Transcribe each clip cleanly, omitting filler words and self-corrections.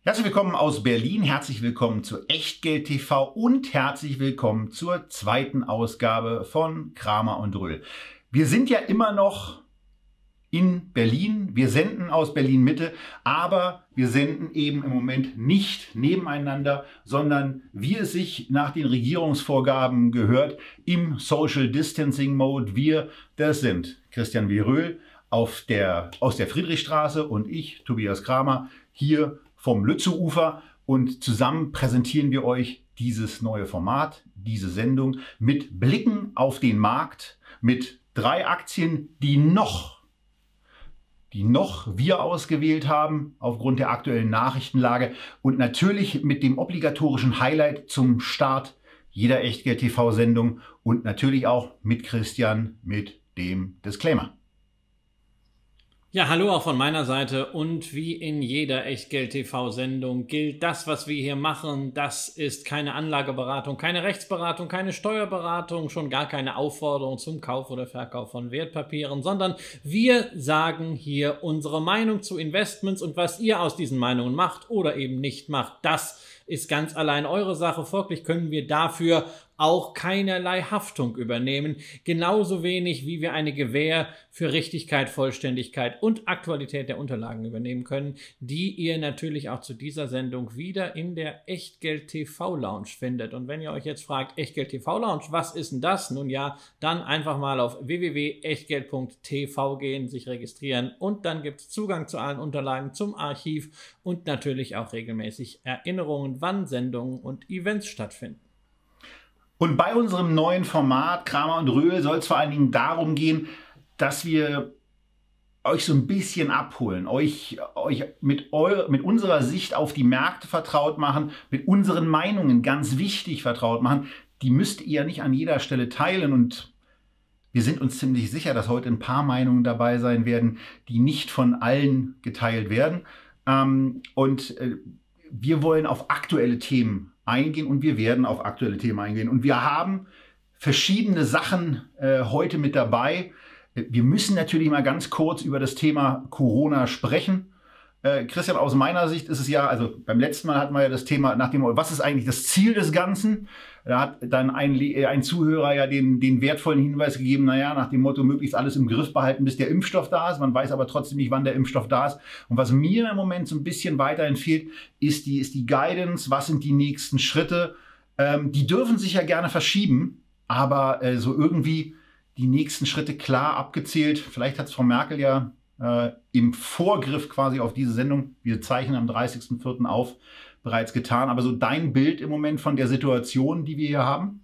Herzlich willkommen aus Berlin, herzlich willkommen zu Echtgeld TV und herzlich willkommen zur zweiten Ausgabe von Kramer und Röhl. Wir sind ja immer noch in Berlin, wir senden aus Berlin-Mitte, aber wir senden eben im Moment nicht nebeneinander, sondern wie es sich nach den Regierungsvorgaben gehört, im Social Distancing Mode. Wir, das sind Christian W. Röhl aus der Friedrichstraße und ich, Tobias Kramer, hier vom Lützowufer, und zusammen präsentieren wir euch dieses neue Format, diese Sendung mit Blicken auf den Markt, mit 3 Aktien, die noch wir ausgewählt haben aufgrund der aktuellen Nachrichtenlage und natürlich mit dem obligatorischen Highlight zum Start jeder Echtgeld-TV-Sendung und natürlich auch mit Christian mit dem Disclaimer. Ja, hallo auch von meiner Seite, und wie in jeder Echtgeld-TV-Sendung gilt: das, was wir hier machen, das ist keine Anlageberatung, keine Rechtsberatung, keine Steuerberatung, schon gar keine Aufforderung zum Kauf oder Verkauf von Wertpapieren, sondern wir sagen hier unsere Meinung zu Investments, und was ihr aus diesen Meinungen macht oder eben nicht macht, das ist ganz allein eure Sache. Folglich können wir dafür auch keinerlei Haftung übernehmen. Genauso wenig, wie wir eine Gewähr für Richtigkeit, Vollständigkeit und Aktualität der Unterlagen übernehmen können, die ihr natürlich auch zu dieser Sendung wieder in der Echtgeld TV Lounge findet. Und wenn ihr euch jetzt fragt, Echtgeld TV Lounge, was ist denn das? Nun ja, dann einfach mal auf www.echtgeld.tv gehen, sich registrieren, und dann gibt es Zugang zu allen Unterlagen, zum Archiv und natürlich auch regelmäßig Erinnerungen, wann Sendungen und Events stattfinden. Und bei unserem neuen Format Kramer und Röhl soll es vor allen Dingen darum gehen, dass wir euch so ein bisschen abholen, euch mit unserer Sicht auf die Märkte vertraut machen, mit unseren Meinungen ganz wichtig vertraut machen. Die müsst ihr ja nicht an jeder Stelle teilen, und wir sind uns ziemlich sicher, dass heute ein paar Meinungen dabei sein werden, die nicht von allen geteilt werden. Wir wollen auf aktuelle Themen eingehen, und wir werden auf aktuelle Themen eingehen. Und wir haben verschiedene Sachen heute mit dabei. Wir müssen natürlich mal ganz kurz über das Thema Corona sprechen. Christian, aus meiner Sicht ist es ja, also beim letzten Mal hatten wir ja das Thema nach dem, was ist eigentlich das Ziel des Ganzen? Da hat dann ein Zuhörer ja den wertvollen Hinweis gegeben, naja, nach dem Motto, möglichst alles im Griff behalten, bis der Impfstoff da ist. Man weiß aber trotzdem nicht, wann der Impfstoff da ist. Und was mir im Moment so ein bisschen weiterhin fehlt, ist die Guidance. Was sind die nächsten Schritte? Die dürfen sich ja gerne verschieben, aber so irgendwie die nächsten Schritte klar abgezählt. Vielleicht hat es Frau Merkel ja im Vorgriff quasi auf diese Sendung, wir zeichnen am 30.04. auf, bereits getan. Aber so dein Bild im Moment von der Situation, die wir hier haben?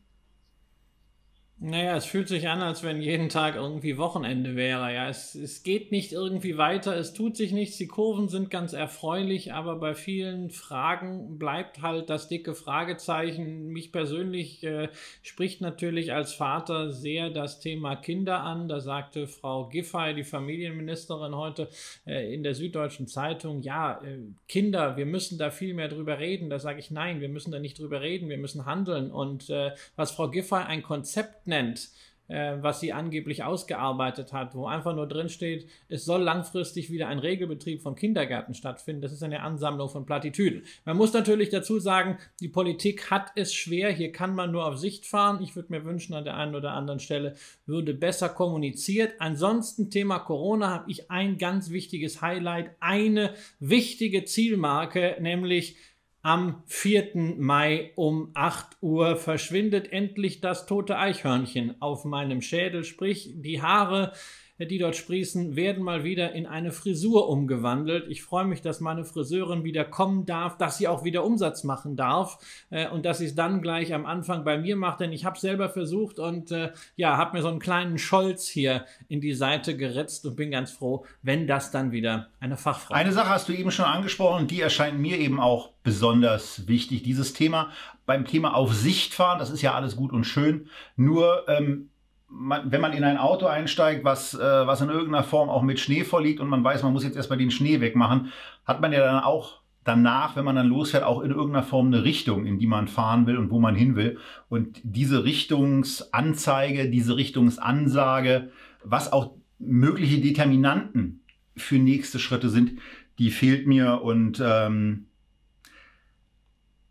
Naja, es fühlt sich an, als wenn jeden Tag irgendwie Wochenende wäre. Ja, es geht nicht irgendwie weiter, es tut sich nichts, die Kurven sind ganz erfreulich, aber bei vielen Fragen bleibt halt das dicke Fragezeichen. Mich persönlich spricht natürlich als Vater sehr das Thema Kinder an. Da sagte Frau Giffey, die Familienministerin, heute in der Süddeutschen Zeitung, ja, Kinder, wir müssen da viel mehr drüber reden. Da sage ich, nein, wir müssen da nicht drüber reden, wir müssen handeln. Und was Frau Giffey ein Konzept nennt, was sie angeblich ausgearbeitet hat, wo einfach nur drin steht, es soll langfristig wieder ein Regelbetrieb von Kindergärten stattfinden. Das ist eine Ansammlung von Plattitüden. Man muss natürlich dazu sagen, die Politik hat es schwer. Hier kann man nur auf Sicht fahren. Ich würde mir wünschen, an der einen oder anderen Stelle würde besser kommuniziert. Ansonsten Thema Corona habe ich ein ganz wichtiges Highlight, eine wichtige Zielmarke, nämlich am 4. Mai um 8 Uhr verschwindet endlich das tote Eichhörnchen auf meinem Schädel, sprich die Haare, die dort sprießen, werden mal wieder in eine Frisur umgewandelt. Ich freue mich, dass meine Friseurin wieder kommen darf, dass sie auch wieder Umsatz machen darf und dass sie es dann gleich am Anfang bei mir macht, denn ich habe es selber versucht und habe mir so einen kleinen Scholz hier in die Seite geritzt und bin ganz froh, wenn das dann wieder eine Fachfrau ist. Eine Sache hast du eben schon angesprochen, die erscheint mir eben auch besonders wichtig. Dieses Thema, beim Thema auf Sicht fahren, das ist ja alles gut und schön, nur wenn man in ein Auto einsteigt, was in irgendeiner Form auch mit Schnee vorliegt und man weiß, man muss jetzt erstmal den Schnee wegmachen, hat man ja dann auch danach, wenn man dann losfährt, auch in irgendeiner Form eine Richtung, in die man fahren will und wo man hin will. Und diese Richtungsanzeige, diese Richtungsansage, was auch mögliche Determinanten für nächste Schritte sind, die fehlt mir. Und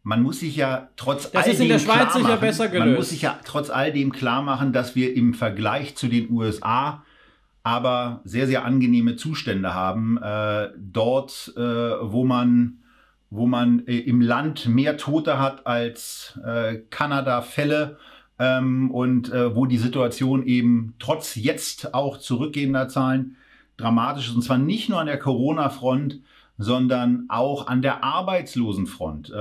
man muss sich ja trotz das ist in der Schweiz sicher besser gelöst. Man muss sich ja trotz all dem klar machen, dass wir im Vergleich zu den USA aber sehr, sehr angenehme Zustände haben. Dort, wo man im Land mehr Tote hat als Kanada Fälle, und wo die Situation eben trotz jetzt auch zurückgehender Zahlen dramatisch ist. Und zwar nicht nur an der Corona-Front, sondern auch an der Arbeitslosenfront.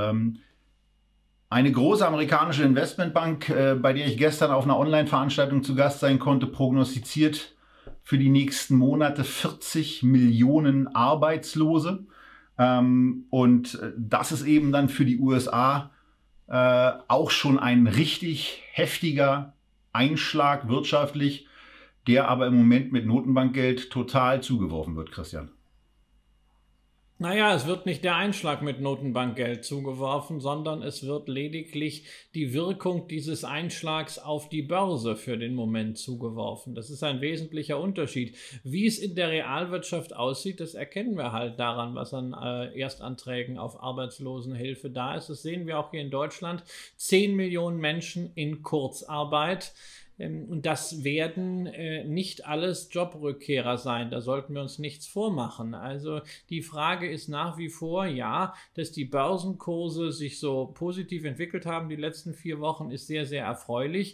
Eine große amerikanische Investmentbank, bei der ich gestern auf einer Online-Veranstaltung zu Gast sein konnte, prognostiziert für die nächsten Monate 40 Millionen Arbeitslose. Und das ist eben dann für die USA auch schon ein richtig heftiger Einschlag wirtschaftlich, der aber im Moment mit Notenbankgeld total zugeworfen wird, Christian. Naja, es wird nicht der Einschlag mit Notenbankgeld zugeworfen, sondern es wird lediglich die Wirkung dieses Einschlags auf die Börse für den Moment zugeworfen. Das ist ein wesentlicher Unterschied. Wie es in der Realwirtschaft aussieht, das erkennen wir halt daran, was an Erstanträgen auf Arbeitslosenhilfe da ist. Das sehen wir auch hier in Deutschland. 10 Millionen Menschen in Kurzarbeit. Und das werden nicht alles Jobrückkehrer sein. Da sollten wir uns nichts vormachen. Also die Frage ist nach wie vor, ja, dass die Börsenkurse sich so positiv entwickelt haben die letzten 4 Wochen, ist sehr, sehr erfreulich.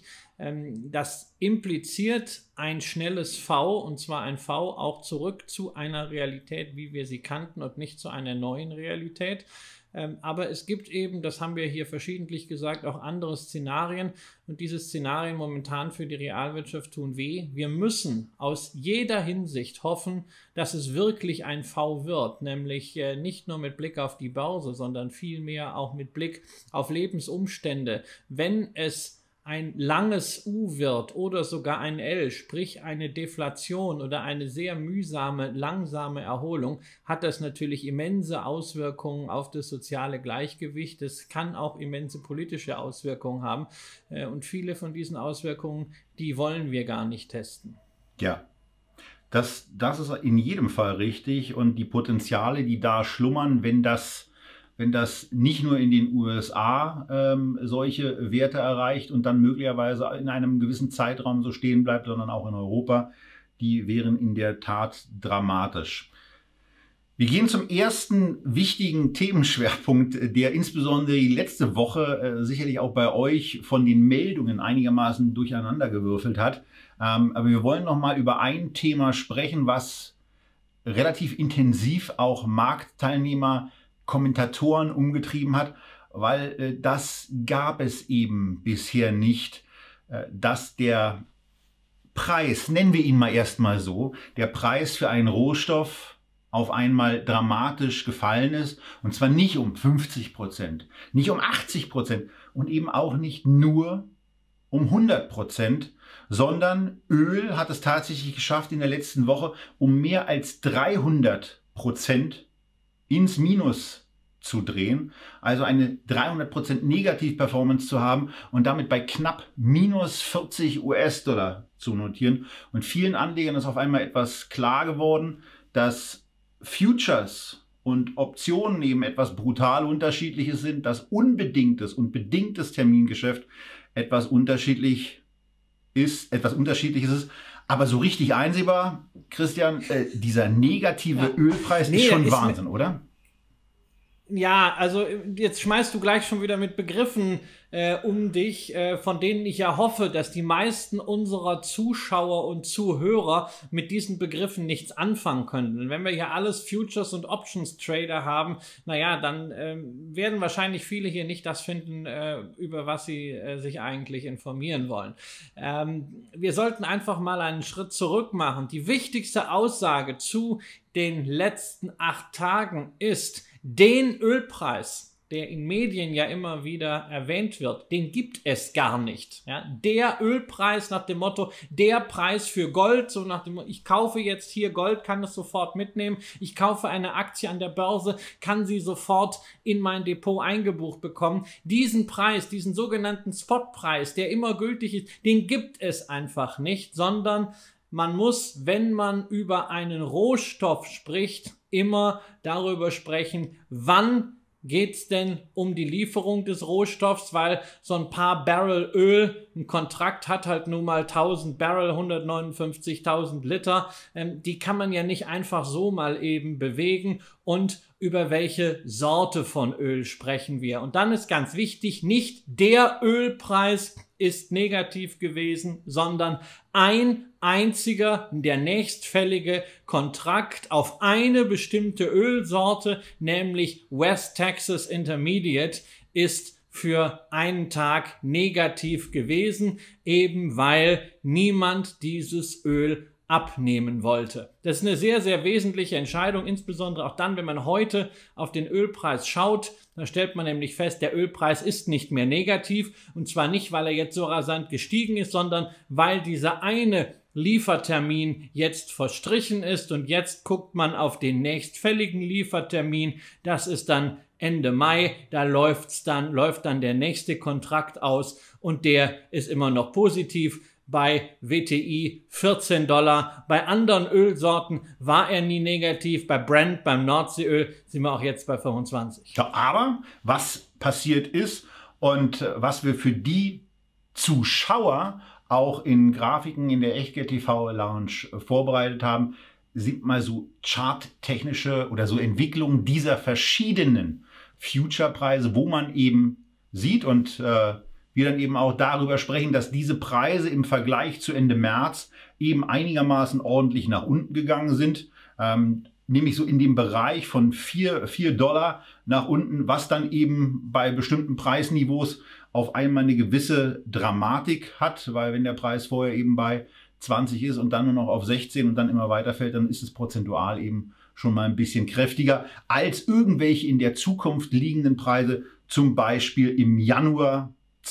Das impliziert ein schnelles V, und zwar ein V auch zurück zu einer Realität, wie wir sie kannten, und nicht zu einer neuen Realität. Aber es gibt eben, das haben wir hier verschiedentlich gesagt, auch andere Szenarien, und diese Szenarien momentan für die Realwirtschaft tun weh. Wir müssen aus jeder Hinsicht hoffen, dass es wirklich ein V wird, nämlich nicht nur mit Blick auf die Börse, sondern vielmehr auch mit Blick auf Lebensumstände. Wenn es ein langes U wird oder sogar ein L, sprich eine Deflation oder eine sehr mühsame, langsame Erholung, hat das natürlich immense Auswirkungen auf das soziale Gleichgewicht. Es kann auch immense politische Auswirkungen haben. Und viele von diesen Auswirkungen, die wollen wir gar nicht testen. Ja, das ist in jedem Fall richtig. Und die Potenziale, die da schlummern, wenn das nicht nur in den USA solche Werte erreicht und dann möglicherweise in einem gewissen Zeitraum so stehen bleibt, sondern auch in Europa, die wären in der Tat dramatisch. Wir gehen zum ersten wichtigen Themenschwerpunkt, der insbesondere die letzte Woche sicherlich auch bei euch von den Meldungen einigermaßen durcheinandergewürfelt hat. Aber wir wollen noch mal über ein Thema sprechen, was relativ intensiv auch Marktteilnehmer, Kommentatoren umgetrieben hat, weil das gab es eben bisher nicht, dass der Preis, nennen wir ihn mal erstmal so, der Preis für einen Rohstoff auf einmal dramatisch gefallen ist, und zwar nicht um 50%, nicht um 80% und eben auch nicht nur um 100%, sondern Öl hat es tatsächlich geschafft, in der letzten Woche um mehr als 300% ins Minus zu drehen, also eine 300% Negativ-Performance zu haben und damit bei knapp minus 40 US-Dollar zu notieren. Und vielen Anlegern ist auf einmal etwas klar geworden, dass Futures und Optionen eben etwas brutal Unterschiedliches sind, dass unbedingtes und bedingtes Termingeschäft etwas Unterschiedliches ist. Aber so richtig einsehbar, Christian, dieser negative Ölpreis ist schon Wahnsinn, oder? Ja, also jetzt schmeißt du gleich schon wieder mit Begriffen um dich, von denen ich ja hoffe, dass die meisten unserer Zuschauer und Zuhörer mit diesen Begriffen nichts anfangen können. Und wenn wir hier alles Futures- und Options-Trader haben, naja, dann werden wahrscheinlich viele hier nicht das finden, über was sie sich eigentlich informieren wollen. Wir sollten einfach mal einen Schritt zurück machen. Die wichtigste Aussage zu den letzten 8 Tagen ist: Den Ölpreis, der in Medien ja immer wieder erwähnt wird, den gibt es gar nicht. Ja, der Ölpreis nach dem Motto, der Preis für Gold, so nach dem Motto, ich kaufe jetzt hier Gold, kann es sofort mitnehmen, ich kaufe eine Aktie an der Börse, kann sie sofort in mein Depot eingebucht bekommen. Diesen Preis, diesen sogenannten Spotpreis, der immer gültig ist, den gibt es einfach nicht, sondern man muss, wenn man über einen Rohstoff spricht, immer darüber sprechen, wann geht es denn um die Lieferung des Rohstoffs, weil so ein paar Barrel Öl, ein Kontrakt hat halt nun mal 1000 Barrel, 159.000 Liter, die kann man ja nicht einfach so mal eben bewegen. Und über welche Sorte von Öl sprechen wir? Und dann ist ganz wichtig, nicht der Ölpreis ist negativ gewesen, sondern ein einziger, der nächstfällige Kontrakt auf eine bestimmte Ölsorte, nämlich West Texas Intermediate, ist für einen Tag negativ gewesen, eben weil niemand dieses Öl abnehmen wollte. Das ist eine sehr, sehr wesentliche Entscheidung, insbesondere auch dann, wenn man heute auf den Ölpreis schaut. Da stellt man nämlich fest, der Ölpreis ist nicht mehr negativ, und zwar nicht, weil er jetzt so rasant gestiegen ist, sondern weil dieser eine Liefertermin jetzt verstrichen ist, und jetzt guckt man auf den nächstfälligen Liefertermin. Das ist dann Ende Mai, da läuft dann der nächste Kontrakt aus, und der ist immer noch positiv. Bei WTI $14. Bei anderen Ölsorten war er nie negativ. Bei Brent, beim Nordseeöl sind wir auch jetzt bei 25. Ja, aber was passiert ist und was wir für die Zuschauer auch in Grafiken in der Echtgeld TV Lounge vorbereitet haben, sind mal so charttechnische oder so Entwicklungen dieser verschiedenen Future-Preise, wo man eben sieht und wir dann eben auch darüber sprechen, dass diese Preise im Vergleich zu Ende März eben einigermaßen ordentlich nach unten gegangen sind, nämlich so in dem Bereich von $4 nach unten, was dann eben bei bestimmten Preisniveaus auf einmal eine gewisse Dramatik hat, weil wenn der Preis vorher eben bei 20 ist und dann nur noch auf 16 und dann immer weiterfällt, dann ist es prozentual eben schon mal ein bisschen kräftiger als irgendwelche in der Zukunft liegenden Preise, zum Beispiel im Januar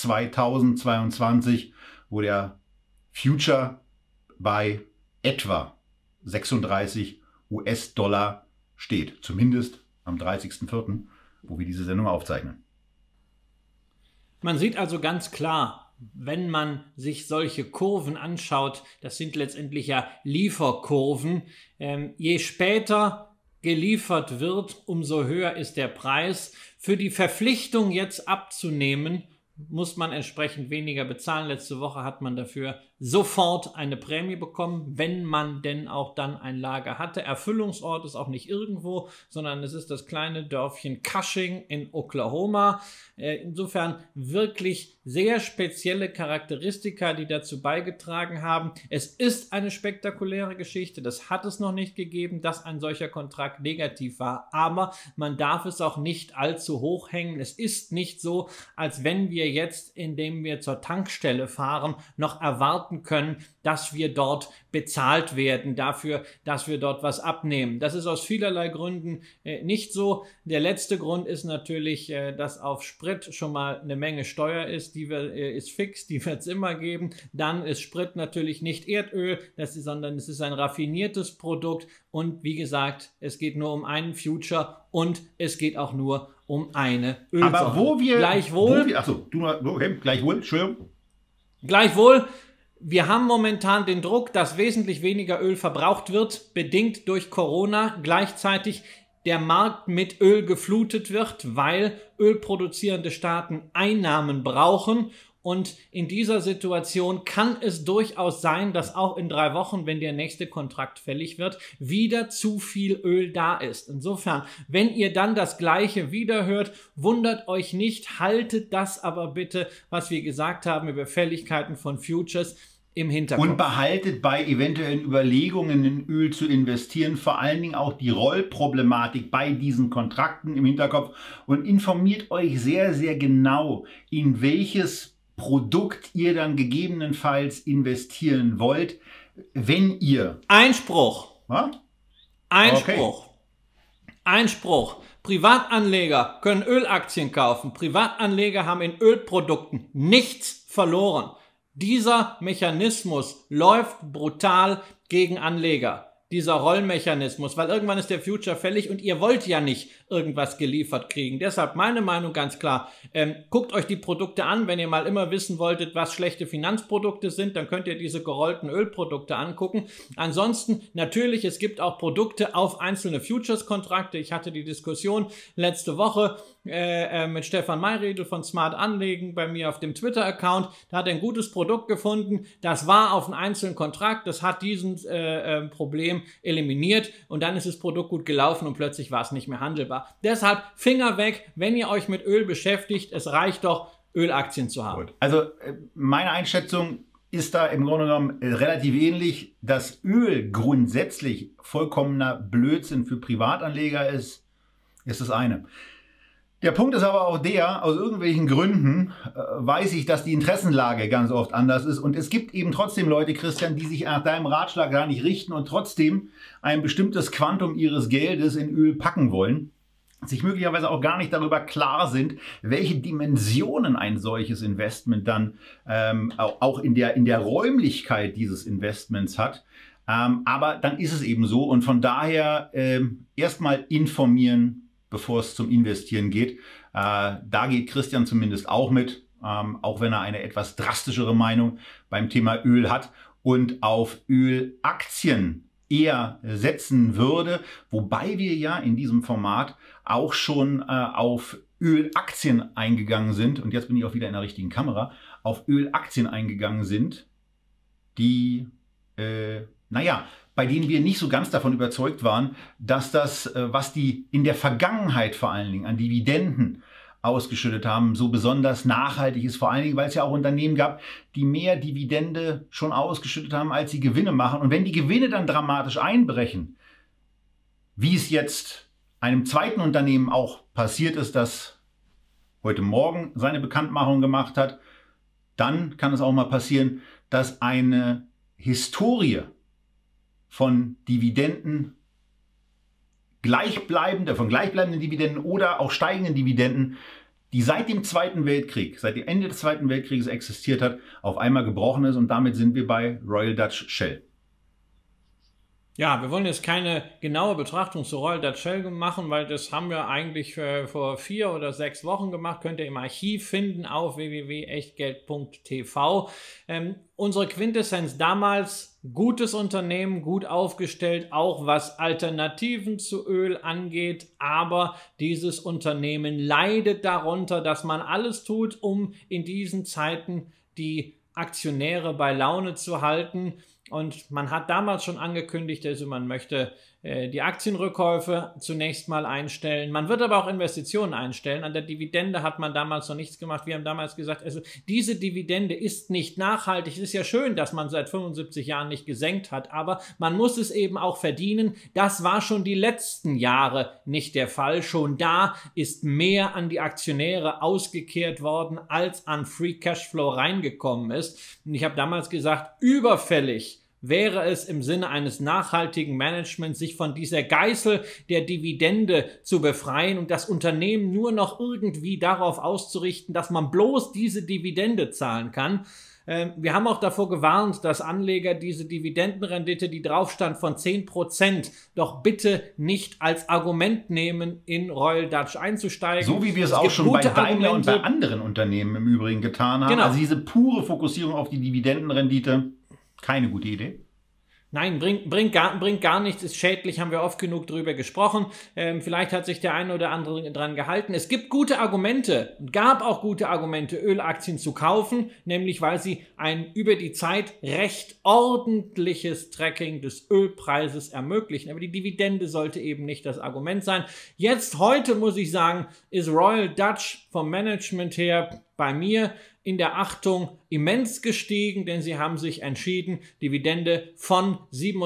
2022, wo der Future bei etwa 36 US-Dollar steht. Zumindest am 30.04., wo wir diese Sendung aufzeichnen. Man sieht also ganz klar, wenn man sich solche Kurven anschaut, das sind letztendlich ja Lieferkurven, je später geliefert wird, umso höher ist der Preis. Für die Verpflichtung jetzt abzunehmen, muss man entsprechend weniger bezahlen. Letzte Woche hat man dafür sofort eine Prämie bekommen, wenn man denn auch dann ein Lager hatte. Erfüllungsort ist auch nicht irgendwo, sondern es ist das kleine Dörfchen Cushing in Oklahoma. Insofern wirklich sehr spezielle Charakteristika, die dazu beigetragen haben. Es ist eine spektakuläre Geschichte. Das hat es noch nicht gegeben, dass ein solcher Kontrakt negativ war. Aber man darf es auch nicht allzu hoch hängen. Es ist nicht so, als wenn wir jetzt, indem wir zur Tankstelle fahren, noch erwarten können, dass wir dort bezahlt werden dafür, dass wir dort was abnehmen. Das ist aus vielerlei Gründen nicht so. Der letzte Grund ist natürlich, dass auf Sprit schon mal eine Menge Steuer ist. Die ist fix, die wird es immer geben. Dann ist Sprit natürlich nicht Erdöl, sondern es ist ein raffiniertes Produkt. Und wie gesagt, es geht nur um einen Future und es geht auch nur um eine Ölsorte. Aber Gleichwohl, wir haben momentan den Druck, dass wesentlich weniger Öl verbraucht wird, bedingt durch Corona. Gleichzeitig der Markt mit Öl geflutet wird, weil ölproduzierende Staaten Einnahmen brauchen. Und in dieser Situation kann es durchaus sein, dass auch in 3 Wochen, wenn der nächste Kontrakt fällig wird, wieder zu viel Öl da ist. Insofern, wenn ihr dann das Gleiche wieder hört, wundert euch nicht, haltet das aber bitte, was wir gesagt haben über Fälligkeiten von Futures, im Hinterkopf. Und behaltet bei eventuellen Überlegungen in Öl zu investieren, vor allen Dingen auch die Rollproblematik bei diesen Kontrakten im Hinterkopf und informiert euch sehr, sehr genau, in welches Produkt ihr dann gegebenenfalls investieren wollt, wenn ihr... Einspruch. Was? Einspruch. Okay. Einspruch. Privatanleger können Ölaktien kaufen. Privatanleger haben in Ölprodukten nichts verloren. Dieser Mechanismus läuft brutal gegen Anleger. Dieser Rollmechanismus, weil irgendwann ist der Future fällig und ihr wollt ja nicht irgendwas geliefert kriegen. Deshalb meine Meinung ganz klar, guckt euch die Produkte an, wenn ihr mal immer wissen wolltet, was schlechte Finanzprodukte sind, dann könnt ihr diese gerollten Ölprodukte angucken. Ansonsten natürlich, es gibt auch Produkte auf einzelne Futures-Kontrakte. Ich hatte die Diskussion letzte Woche, mit Stefan Mayriedl von Smart Anlegen bei mir auf dem Twitter-Account. Da hat er ein gutes Produkt gefunden. Das war auf einen einzelnen Kontrakt. Das hat diesen Problem eliminiert und dann ist das Produkt gut gelaufen und plötzlich war es nicht mehr handelbar. Deshalb Finger weg, wenn ihr euch mit Öl beschäftigt. Es reicht doch, Ölaktien zu haben. Gut. Also meine Einschätzung ist da im Grunde genommen relativ ähnlich. Dass Öl grundsätzlich vollkommener Blödsinn für Privatanleger ist das eine. Der Punkt ist aber auch der, aus irgendwelchen Gründen weiß ich, dass die Interessenlage ganz oft anders ist. Und es gibt eben trotzdem Leute, Christian, die sich nach deinem Ratschlag gar nicht richten und trotzdem ein bestimmtes Quantum ihres Geldes in Öl packen wollen, sich möglicherweise auch gar nicht darüber klar sind, welche Dimensionen ein solches Investment dann auch in der Räumlichkeit dieses Investments hat. Aber dann ist es eben so und von daher erstmal informieren, bevor es zum Investieren geht. Da geht Christian zumindest auch mit, auch wenn er eine etwas drastischere Meinung beim Thema Öl hat und auf Ölaktien eher setzen würde, wobei wir ja in diesem Format auch schon auf Ölaktien eingegangen sind, und jetzt bin ich auch wieder in der richtigen Kamera, auf Ölaktien eingegangen sind, die, bei denen wir nicht so ganz davon überzeugt waren, dass das, was die in der Vergangenheit vor allen Dingen an Dividenden ausgeschüttet haben, so besonders nachhaltig ist. Vor allen Dingen, weil es ja auch Unternehmen gab, die mehr Dividende schon ausgeschüttet haben, als sie Gewinne machen. Und wenn die Gewinne dann dramatisch einbrechen, wie es jetzt einem zweiten Unternehmen auch passiert ist, das heute Morgen seine Bekanntmachung gemacht hat, dann kann es auch mal passieren, dass eine Historie von Dividenden von gleichbleibenden Dividenden oder auch steigenden Dividenden, die seit dem Zweiten Weltkrieg, seit dem Ende des Zweiten Weltkrieges existiert hat, auf einmal gebrochen ist. Und damit sind wir bei Royal Dutch Shell. Ja, wir wollen jetzt keine genaue Betrachtung zu Royal Dutch Shell machen, weil das haben wir eigentlich vor 4 oder 6 Wochen gemacht. Könnt ihr im Archiv finden auf www.echtgeld.tv. Unsere Quintessenz damals: gutes Unternehmen, gut aufgestellt, auch was Alternativen zu Öl angeht. Aber dieses Unternehmen leidet darunter, dass man alles tut, um in diesen Zeiten die Aktionäre bei Laune zu halten. Und man hat damals schon angekündigt, also man möchte die Aktienrückkäufe zunächst mal einstellen. Man wird aber auch Investitionen einstellen. An der Dividende hat man damals noch nichts gemacht. Wir haben damals gesagt, also diese Dividende ist nicht nachhaltig. Es ist ja schön, dass man seit 75 Jahren nicht gesenkt hat, aber man muss es eben auch verdienen. Das war schon die letzten Jahre nicht der Fall. Schon da ist mehr an die Aktionäre ausgekehrt worden, als an Free Cashflow reingekommen ist. Und ich habe damals gesagt, überfällig wäre es im Sinne eines nachhaltigen Managements, sich von dieser Geißel der Dividende zu befreien und das Unternehmen nur noch irgendwie darauf auszurichten, dass man bloß diese Dividende zahlen kann. Wir haben auch davor gewarnt, dass Anleger diese Dividendenrendite, die drauf stand, von 10%, doch bitte nicht als Argument nehmen, in Royal Dutch einzusteigen. So wie wir es auch schon bei Daimler und bei anderen Unternehmen im Übrigen getan haben. Genau. Also diese pure Fokussierung auf die Dividendenrendite, keine gute Idee. Nein, bringt gar nichts, ist schädlich, haben wir oft genug drüber gesprochen. Vielleicht hat sich der eine oder andere dran gehalten. Es gibt gute Argumente, gab auch gute Argumente, Ölaktien zu kaufen, nämlich weil sie ein über die Zeit recht ordentliches Tracking des Ölpreises ermöglichen. Aber die Dividende sollte eben nicht das Argument sein. Heute muss ich sagen, ist Royal Dutch vom Management her bei mir in der Achtung immens gestiegen, denn sie haben sich entschieden, Dividende von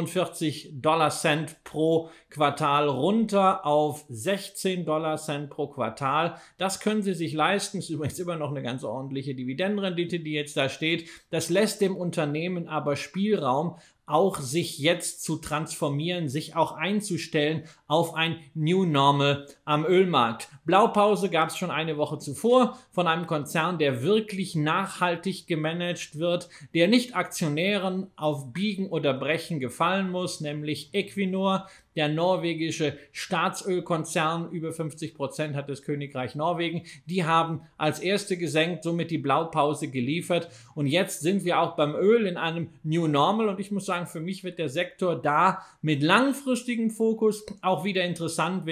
47 $Cent pro Quartal runter auf 16 $Cent pro Quartal. Das können sie sich leisten. Das ist übrigens immer noch eine ganz ordentliche Dividendenrendite, die jetzt da steht. Das lässt dem Unternehmen aber Spielraum, auch sich jetzt zu transformieren, sich auch einzustellen auf ein New Normal am Ölmarkt. Blaupause gab es schon eine Woche zuvor von einem Konzern, der wirklich nachhaltig gemanagt wird, der nicht Aktionären auf Biegen oder Brechen gefallen muss, nämlich Equinor, der norwegische Staatsölkonzern, über 50% hat das Königreich Norwegen. Die haben als erste gesenkt, somit die Blaupause geliefert. Und jetzt sind wir auch beim Öl in einem New Normal. Und ich muss sagen, für mich wird der Sektor da mit langfristigem Fokus auch wieder interessant, wenn ich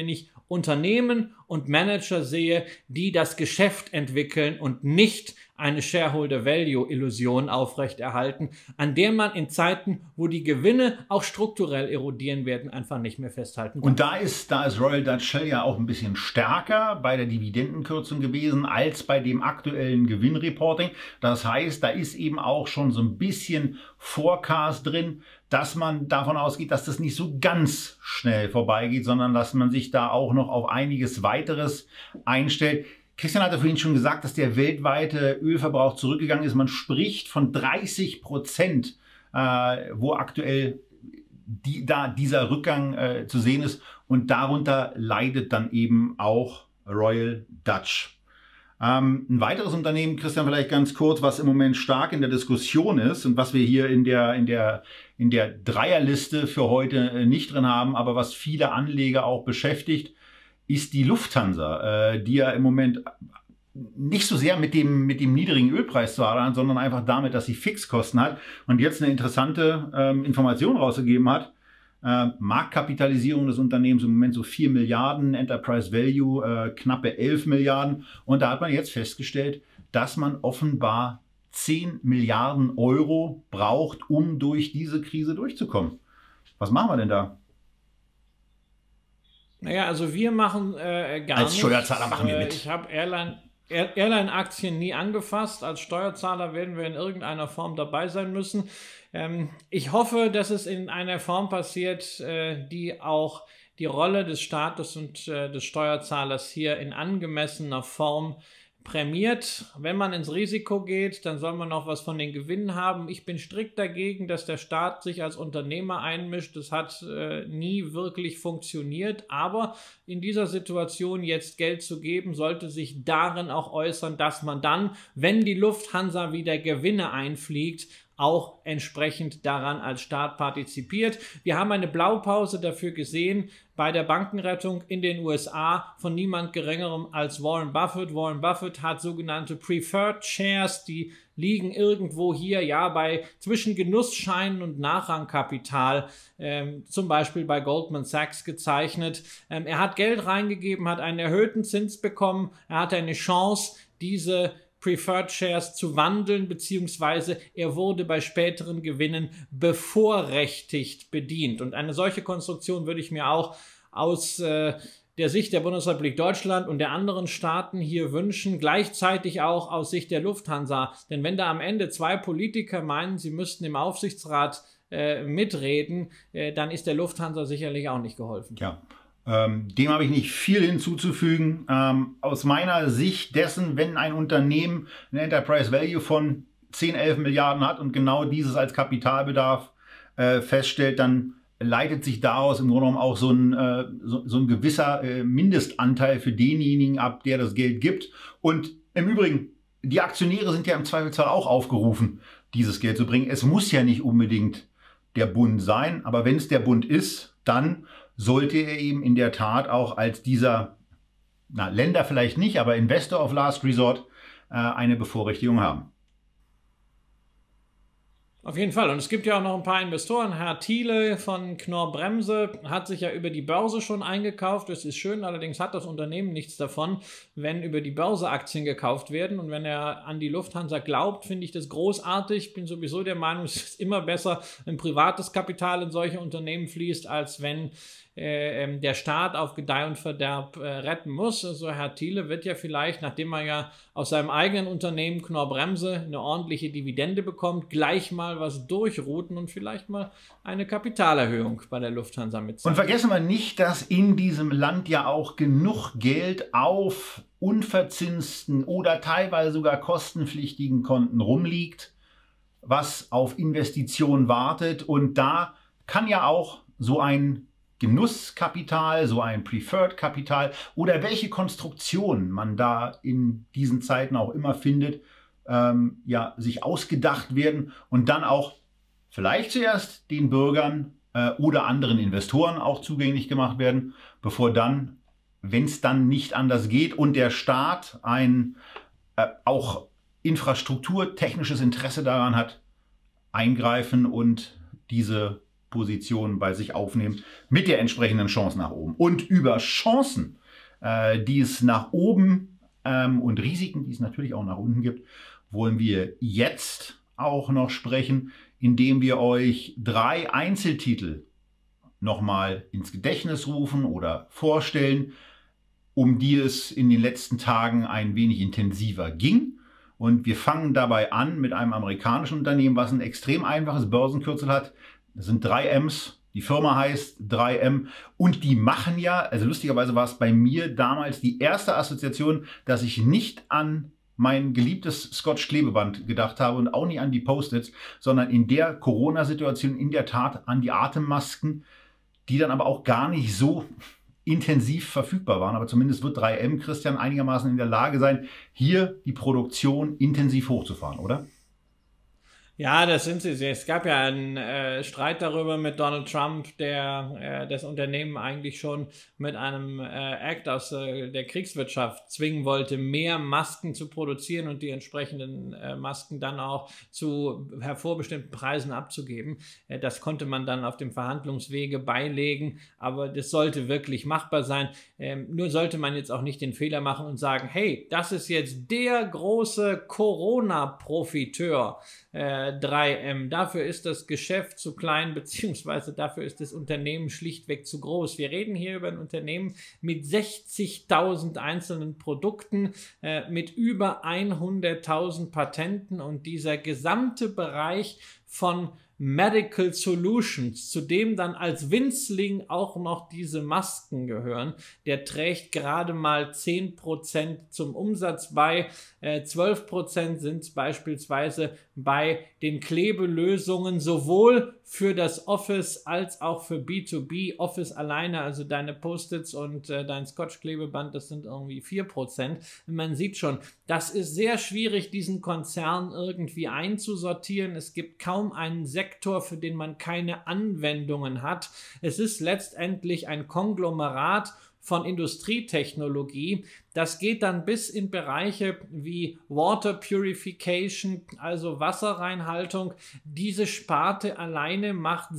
Unternehmen und Manager sehe, die das Geschäft entwickeln und nicht eine Shareholder-Value-Illusion aufrechterhalten, an der man in Zeiten, wo die Gewinne auch strukturell erodieren werden, einfach nicht mehr festhalten kann. Und da ist Royal Dutch Shell ja auch ein bisschen stärker bei der Dividendenkürzung gewesen als bei dem aktuellen Gewinnreporting. Das heißt, da ist eben auch schon so ein bisschen Forecast drin, dass man davon ausgeht, dass das nicht so ganz schnell vorbeigeht, sondern dass man sich da auch noch auf einiges weiteres einstellt. Christian hatte vorhin schon gesagt, dass der weltweite Ölverbrauch zurückgegangen ist. Man spricht von 30%, wo aktuell dieser Rückgang zu sehen ist. Und darunter leidet dann eben auch Royal Dutch. Ein weiteres Unternehmen, Christian, vielleicht ganz kurz, was im Moment stark in der Diskussion ist und was wir hier in der Dreierliste für heute nicht drin haben, aber was viele Anleger auch beschäftigt, ist die Lufthansa, die ja im Moment nicht so sehr mit dem niedrigen Ölpreis zu hadern, sondern einfach damit, dass sie Fixkosten hat und jetzt eine interessante Information rausgegeben hat. Marktkapitalisierung des Unternehmens im Moment so 4 Milliarden, Enterprise Value knappe 11 Milliarden. Und da hat man jetzt festgestellt, dass man offenbar 10 Milliarden Euro braucht, um durch diese Krise durchzukommen. Was machen wir denn da? Naja, also wir machen gar nichts. Als Steuerzahler machen wir mit. Ich habe Airline-Aktien nie angefasst. Als Steuerzahler werden wir in irgendeiner Form dabei sein müssen. Ich hoffe, dass es in einer Form passiert, die auch die Rolle des Staates und des Steuerzahlers hier in angemessener Form prämiert. Wenn man ins Risiko geht, dann soll man auch was von den Gewinnen haben. Ich bin strikt dagegen, dass der Staat sich als Unternehmer einmischt. Das hat nie wirklich funktioniert. Aber in dieser Situation jetzt Geld zu geben, sollte sich darin auch äußern, dass man dann, wenn die Lufthansa wieder Gewinne einfliegt, auch entsprechend daran als Staat partizipiert. Wir haben eine Blaupause dafür gesehen bei der Bankenrettung in den USA von niemand Geringerem als Warren Buffett. Warren Buffett hat sogenannte Preferred Shares, die liegen irgendwo hier ja bei zwischen Genussscheinen und Nachrangkapital, zum Beispiel bei Goldman Sachs gezeichnet. Er hat Geld reingegeben, hat einen erhöhten Zins bekommen, er hatte eine Chance, diese Preferred Shares zu wandeln, beziehungsweise er wurde bei späteren Gewinnen bevorrechtigt bedient. Und eine solche Konstruktion würde ich mir auch aus der Sicht der Bundesrepublik Deutschland und der anderen Staaten hier wünschen, gleichzeitig auch aus Sicht der Lufthansa. Denn wenn da am Ende zwei Politiker meinen, sie müssten im Aufsichtsrat mitreden, dann ist der Lufthansa sicherlich auch nicht geholfen. Ja. Dem habe ich nicht viel hinzuzufügen. Aus meiner Sicht dessen, wenn ein Unternehmen eine Enterprise Value von 10, 11 Milliarden hat und genau dieses als Kapitalbedarf feststellt, dann leitet sich daraus im Grunde genommen auch so ein gewisser Mindestanteil für denjenigen ab, der das Geld gibt. Und im Übrigen, die Aktionäre sind ja im Zweifelsfall auch aufgerufen, dieses Geld zu bringen. Es muss ja nicht unbedingt der Bund sein, aber wenn es der Bund ist, dann sollte er eben in der Tat auch als dieser, Länder vielleicht nicht, aber Investor of Last Resort eine Bevorrechtigung haben. Auf jeden Fall. Und es gibt ja auch noch ein paar Investoren. Herr Thiele von Knorr-Bremse hat sich ja über die Börse schon eingekauft. Das ist schön, allerdings hat das Unternehmen nichts davon, wenn über die Börse Aktien gekauft werden. Und wenn er an die Lufthansa glaubt, finde ich das großartig. Ich bin sowieso der Meinung, es ist immer besser, wenn privates Kapital in solche Unternehmen fließt, als wenn der Staat auf Gedeih und Verderb retten muss. Also Herr Thiele wird ja vielleicht, nachdem er ja aus seinem eigenen Unternehmen Knorr-Bremse eine ordentliche Dividende bekommt, gleich mal was durchrouten und vielleicht mal eine Kapitalerhöhung bei der Lufthansa mitzahlen. Und vergessen wir nicht, dass in diesem Land ja auch genug Geld auf unverzinsten oder teilweise sogar kostenpflichtigen Konten rumliegt, was auf Investitionen wartet. Und da kann ja auch so ein Genusskapital, so ein Preferred-Kapital oder welche Konstruktion man da in diesen Zeiten auch immer findet, sich ausgedacht werden und dann auch vielleicht zuerst den Bürgern oder anderen Investoren auch zugänglich gemacht werden, bevor dann, wenn es dann nicht anders geht und der Staat ein auch infrastrukturtechnisches Interesse daran hat, eingreifen und diese Position bei sich aufnehmen mit der entsprechenden Chance nach oben. Und über Chancen die es nach oben und Risiken, die es natürlich auch nach unten gibt, wollen wir jetzt auch noch sprechen, indem wir euch 3 Einzeltitel nochmal ins Gedächtnis rufen oder vorstellen, um die es in den letzten Tagen ein wenig intensiver ging. Und wir fangen dabei an mit einem amerikanischen Unternehmen, was ein extrem einfaches Börsenkürzel hat. Das sind 3 M's. Die Firma heißt 3M und die machen ja, also lustigerweise war es bei mir damals die erste Assoziation, dass ich nicht an mein geliebtes Scotch-Klebeband gedacht habe und auch nicht an die Post-its, sondern in der Corona-Situation in der Tat an die Atemmasken, die dann aber auch gar nicht so intensiv verfügbar waren. Aber zumindest wird 3M, Christian, einigermaßen in der Lage sein, hier die Produktion intensiv hochzufahren, oder? Ja, das sind sie. Es gab ja einen Streit darüber mit Donald Trump, der das Unternehmen eigentlich schon mit einem Act aus der Kriegswirtschaft zwingen wollte, mehr Masken zu produzieren und die entsprechenden Masken dann auch zu hervorbestimmten Preisen abzugeben. Das konnte man dann auf dem Verhandlungswege beilegen, aber das sollte wirklich machbar sein. Nur sollte man jetzt auch nicht den Fehler machen und sagen, hey, das ist jetzt der große Corona-Profiteur, 3M. Dafür ist das Geschäft zu klein, beziehungsweise dafür ist das Unternehmen schlichtweg zu groß. Wir reden hier über ein Unternehmen mit 60.000 einzelnen Produkten, mit über 100.000 Patenten und dieser gesamte Bereich von Medical Solutions, zu dem dann als Winzling auch noch diese Masken gehören, der trägt gerade mal 10% zum Umsatz bei. 12% sind es beispielsweise bei den Klebelösungen sowohl für das Office als auch für B2B. Office alleine, also deine Post-its und dein Scotch-Klebeband, das sind irgendwie 4%. Und man sieht schon, das ist sehr schwierig, diesen Konzern irgendwie einzusortieren. Es gibt kaum einen Sektor, für den man keine Anwendungen hat. Es ist letztendlich ein Konglomerat von Industrietechnologie. Das geht dann bis in Bereiche wie Water Purification, also Wasserreinhaltung. Diese Sparte alleine macht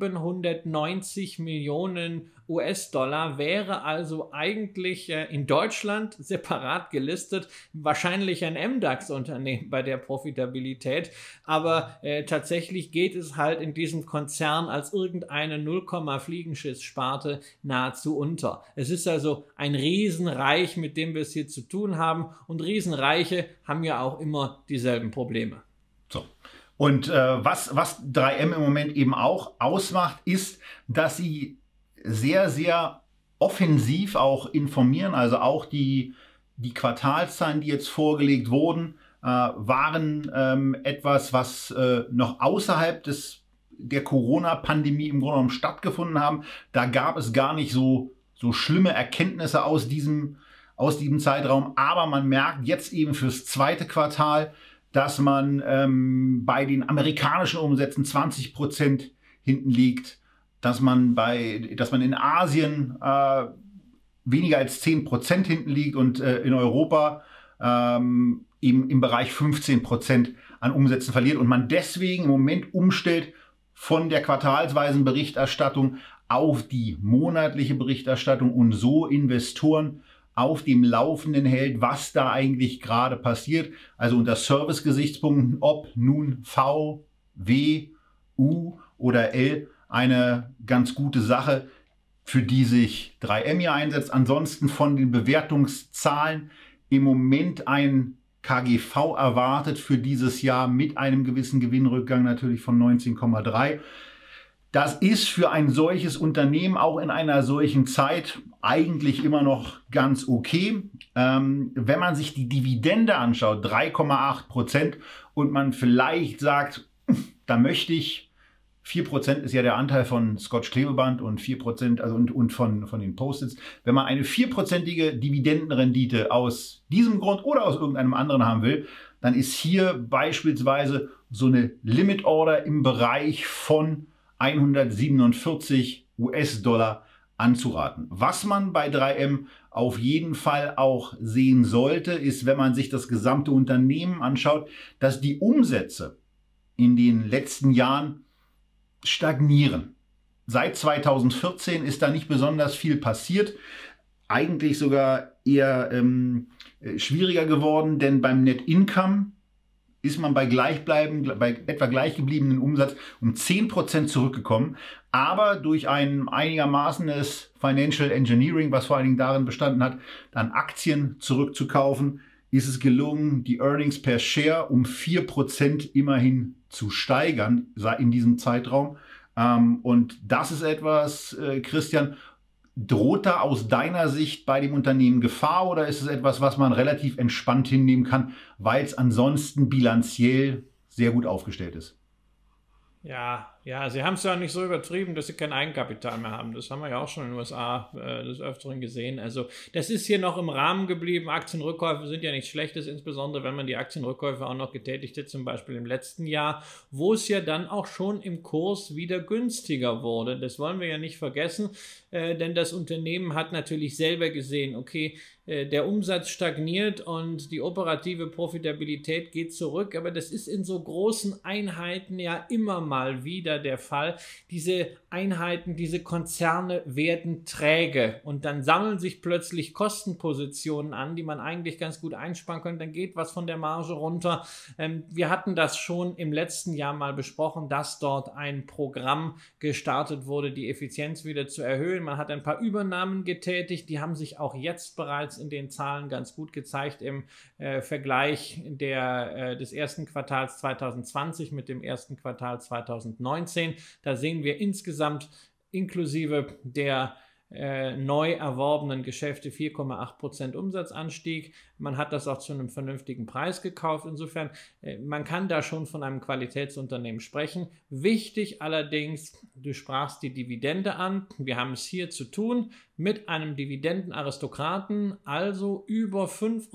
790 Millionen US-Dollar, wäre also eigentlich in Deutschland separat gelistet, wahrscheinlich ein MDAX-Unternehmen bei der Profitabilität, aber tatsächlich geht es halt in diesem Konzern als irgendeine 0,Fliegenschiss-Sparte nahezu unter. Es ist also ein Riesenreich, mit dem wir es hier zu tun haben, und Riesenreiche haben ja auch immer dieselben Probleme. So. Und was 3M im Moment eben auch ausmacht, ist, dass sie sehr, sehr offensiv auch informieren. Also auch die Quartalszahlen, die jetzt vorgelegt wurden, waren etwas, was noch außerhalb der Corona-Pandemie im Grunde genommen stattgefunden haben. Da gab es gar nicht so schlimme Erkenntnisse aus diesem Zeitraum. Aber man merkt jetzt eben fürs zweite Quartal, dass man bei den amerikanischen Umsätzen 20% hinten liegt, dass man in Asien weniger als 10% hinten liegt und in Europa eben im Bereich 15% an Umsätzen verliert und man deswegen im Moment umstellt von der quartalsweisen Berichterstattung auf die monatliche Berichterstattung und so Investoren auf dem Laufenden hält, was da eigentlich gerade passiert. Also unter Service-Gesichtspunkten, ob nun V, W, U oder L, eine ganz gute Sache, für die sich 3M hier einsetzt. Ansonsten von den Bewertungszahlen im Moment ein KGV erwartet für dieses Jahr mit einem gewissen Gewinnrückgang natürlich von 19,3. Das ist für ein solches Unternehmen auch in einer solchen Zeit eigentlich immer noch ganz okay. Wenn man sich die Dividende anschaut, 3,8% und man vielleicht sagt, da möchte ich, 4% ist ja der Anteil von Scotch Klebeband und 4%, also und von den Post-its. Wenn man eine 4%ige Dividendenrendite aus diesem Grund oder aus irgendeinem anderen haben will, dann ist hier beispielsweise so eine Limit Order im Bereich von 147 US-Dollar anzuraten. Was man bei 3M auf jeden Fall auch sehen sollte, ist, wenn man sich das gesamte Unternehmen anschaut, dass die Umsätze in den letzten Jahren stagnieren. Seit 2014 ist da nicht besonders viel passiert. eigentlich sogar eher schwieriger geworden, denn beim Net Income ist man bei etwa gleich gebliebenen Umsatz um 10% zurückgekommen. Aber durch ein einigermaßenes Financial Engineering, was vor allen Dingen darin bestanden hat, dann Aktien zurückzukaufen, ist es gelungen, die Earnings per Share um 4% immerhin zu steigern in diesem Zeitraum. Und das ist etwas, Christian, droht da aus deiner Sicht bei dem Unternehmen Gefahr oder ist es etwas, was man relativ entspannt hinnehmen kann, weil es ansonsten bilanziell sehr gut aufgestellt ist? Ja, sie haben es ja nicht so übertrieben, dass sie kein Eigenkapital mehr haben. Das haben wir ja auch schon in den USA des Öfteren gesehen. Also das ist hier noch im Rahmen geblieben. Aktienrückkäufe sind ja nichts Schlechtes, insbesondere wenn man die Aktienrückkäufe auch noch getätigt hat, zum Beispiel im letzten Jahr, wo es ja dann auch schon im Kurs wieder günstiger wurde. Das wollen wir ja nicht vergessen, denn das Unternehmen hat natürlich selber gesehen, okay, der Umsatz stagniert und die operative Profitabilität geht zurück, aber das ist in so großen Einheiten ja immer mal wieder der Fall. Diese Einheiten, diese Konzerne werden träge und dann sammeln sich plötzlich Kostenpositionen an, die man eigentlich ganz gut einsparen könnte, dann geht was von der Marge runter. Wir hatten das schon im letzten Jahr mal besprochen, dass dort ein Programm gestartet wurde, die Effizienz wieder zu erhöhen. Man hat ein paar Übernahmen getätigt, die haben sich auch jetzt bereits in den Zahlen ganz gut gezeigt im Vergleich des ersten Quartals 2020 mit dem ersten Quartal 2019. Da sehen wir insgesamt inklusive der neu erworbenen Geschäfte 4,8% Umsatzanstieg. Man hat das auch zu einem vernünftigen Preis gekauft. Insofern, man kann da schon von einem Qualitätsunternehmen sprechen. Wichtig allerdings, du sprachst die Dividende an. Wir haben es hier zu tun mit einem Dividendenaristokraten, also über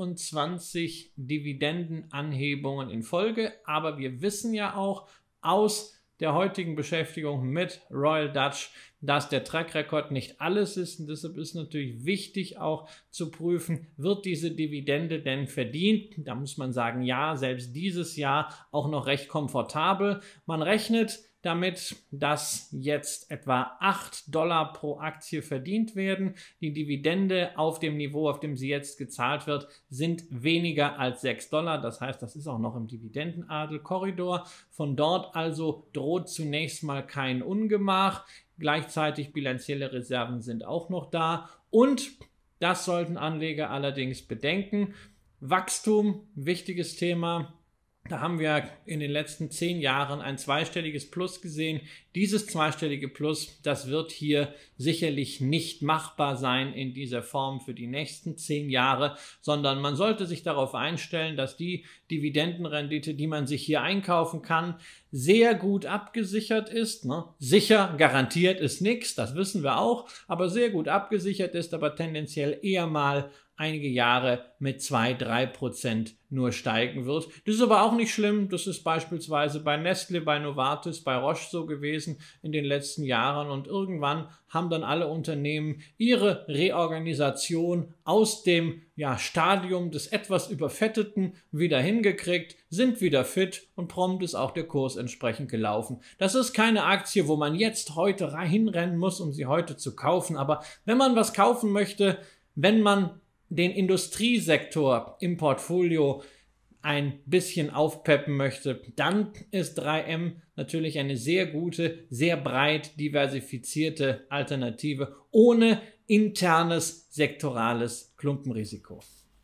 25 Dividendenanhebungen in Folge. Aber wir wissen ja auch aus der heutigen Beschäftigung mit Royal Dutch, dass der Track Record nicht alles ist und deshalb ist natürlich wichtig auch zu prüfen, wird diese Dividende denn verdient? Da muss man sagen, ja, selbst dieses Jahr auch noch recht komfortabel. Man rechnet damit, dass jetzt etwa $8 pro Aktie verdient werden. Die Dividende auf dem Niveau, auf dem sie jetzt gezahlt wird, sind weniger als $6. Das heißt, das ist auch noch im Dividendenadel-Korridor. Von dort also droht zunächst mal kein Ungemach. Gleichzeitig bilanzielle Reserven sind auch noch da. Und das sollten Anleger allerdings bedenken. Wachstum, wichtiges Thema. Da haben wir in den letzten 10 Jahren ein zweistelliges Plus gesehen. Dieses zweistellige Plus, das wird hier sicherlich nicht machbar sein in dieser Form für die nächsten 10 Jahre, sondern man sollte sich darauf einstellen, dass die Dividendenrendite, die man sich hier einkaufen kann, sehr gut abgesichert ist. Sicher, garantiert ist nichts, das wissen wir auch, aber sehr gut abgesichert ist, aber tendenziell eher mal einige Jahre mit 2-3% nur steigen wird. Das ist aber auch nicht schlimm. Das ist beispielsweise bei Nestle, bei Novartis, bei Roche so gewesen in den letzten Jahren und irgendwann haben dann alle Unternehmen ihre Reorganisation aus dem Stadium des etwas Überfetteten wieder hingekriegt, sind wieder fit und prompt ist auch der Kurs entsprechend gelaufen. Das ist keine Aktie, wo man jetzt heute hinrennen muss, um sie heute zu kaufen, aber wenn man was kaufen möchte, wenn man den Industriesektor im Portfolio ein bisschen aufpeppen möchte, dann ist 3M natürlich eine sehr gute, sehr breit diversifizierte Alternative ohne internes sektorales Klumpenrisiko.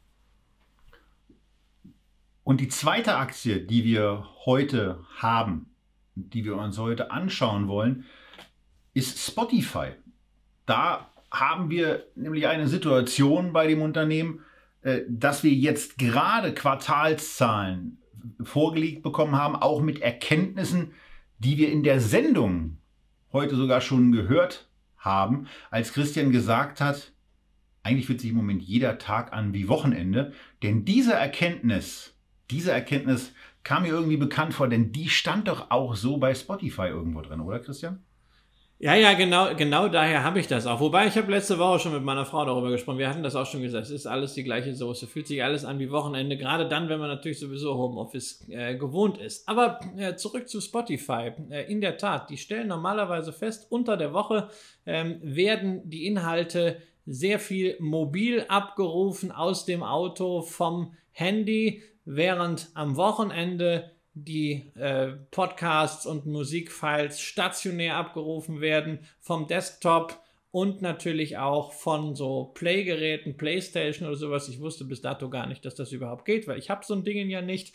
Und die zweite Aktie, die wir heute haben, die wir uns heute anschauen wollen, ist Spotify. Da haben wir nämlich eine Situation bei dem Unternehmen, dass wir jetzt gerade Quartalszahlen vorgelegt bekommen haben, auch mit Erkenntnissen, die wir in der Sendung heute sogar schon gehört haben, als Christian gesagt hat, eigentlich fühlt sich im Moment jeder Tag an wie Wochenende, denn diese Erkenntnis kam mir irgendwie bekannt vor, denn die stand doch auch so bei Spotify irgendwo drin, oder Christian? Ja, genau daher habe ich das auch. Wobei, ich habe letzte Woche schon mit meiner Frau darüber gesprochen. Wir hatten das auch schon gesagt. Es ist alles die gleiche Soße. Fühlt sich alles an wie Wochenende. Gerade dann, wenn man natürlich sowieso Homeoffice gewohnt ist. Aber zurück zu Spotify. In der Tat, die stellen normalerweise fest, unter der Woche werden die Inhalte sehr viel mobil abgerufen aus dem Auto vom Handy, während am Wochenende die Podcasts und Musikfiles stationär abgerufen werden vom Desktop und natürlich auch von so Playgeräten, Playstation oder sowas. Ich wusste bis dato gar nicht, dass das überhaupt geht, weil ich habe so ein Ding ja nicht.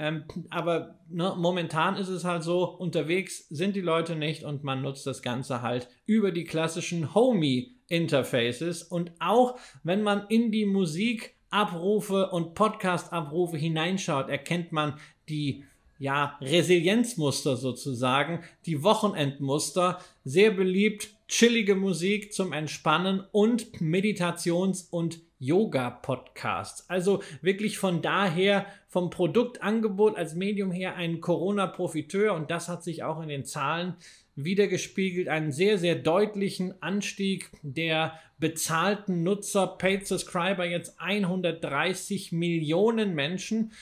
Aber ne, momentan ist es halt so, unterwegs sind die Leute nicht und man nutzt das Ganze halt über die klassischen Homey-Interfaces. Und auch wenn man in die Musikabrufe und Podcast-Abrufe hineinschaut, erkennt man die Resilienzmuster sozusagen, die Wochenendmuster, sehr beliebt, chillige Musik zum Entspannen und Meditations- und Yoga-Podcasts. Also wirklich von daher vom Produktangebot als Medium her ein Corona-Profiteur und das hat sich auch in den Zahlen wiedergespiegelt, einen sehr, sehr deutlichen Anstieg der bezahlten Nutzer, Paid Subscriber, jetzt 130 Millionen Menschen,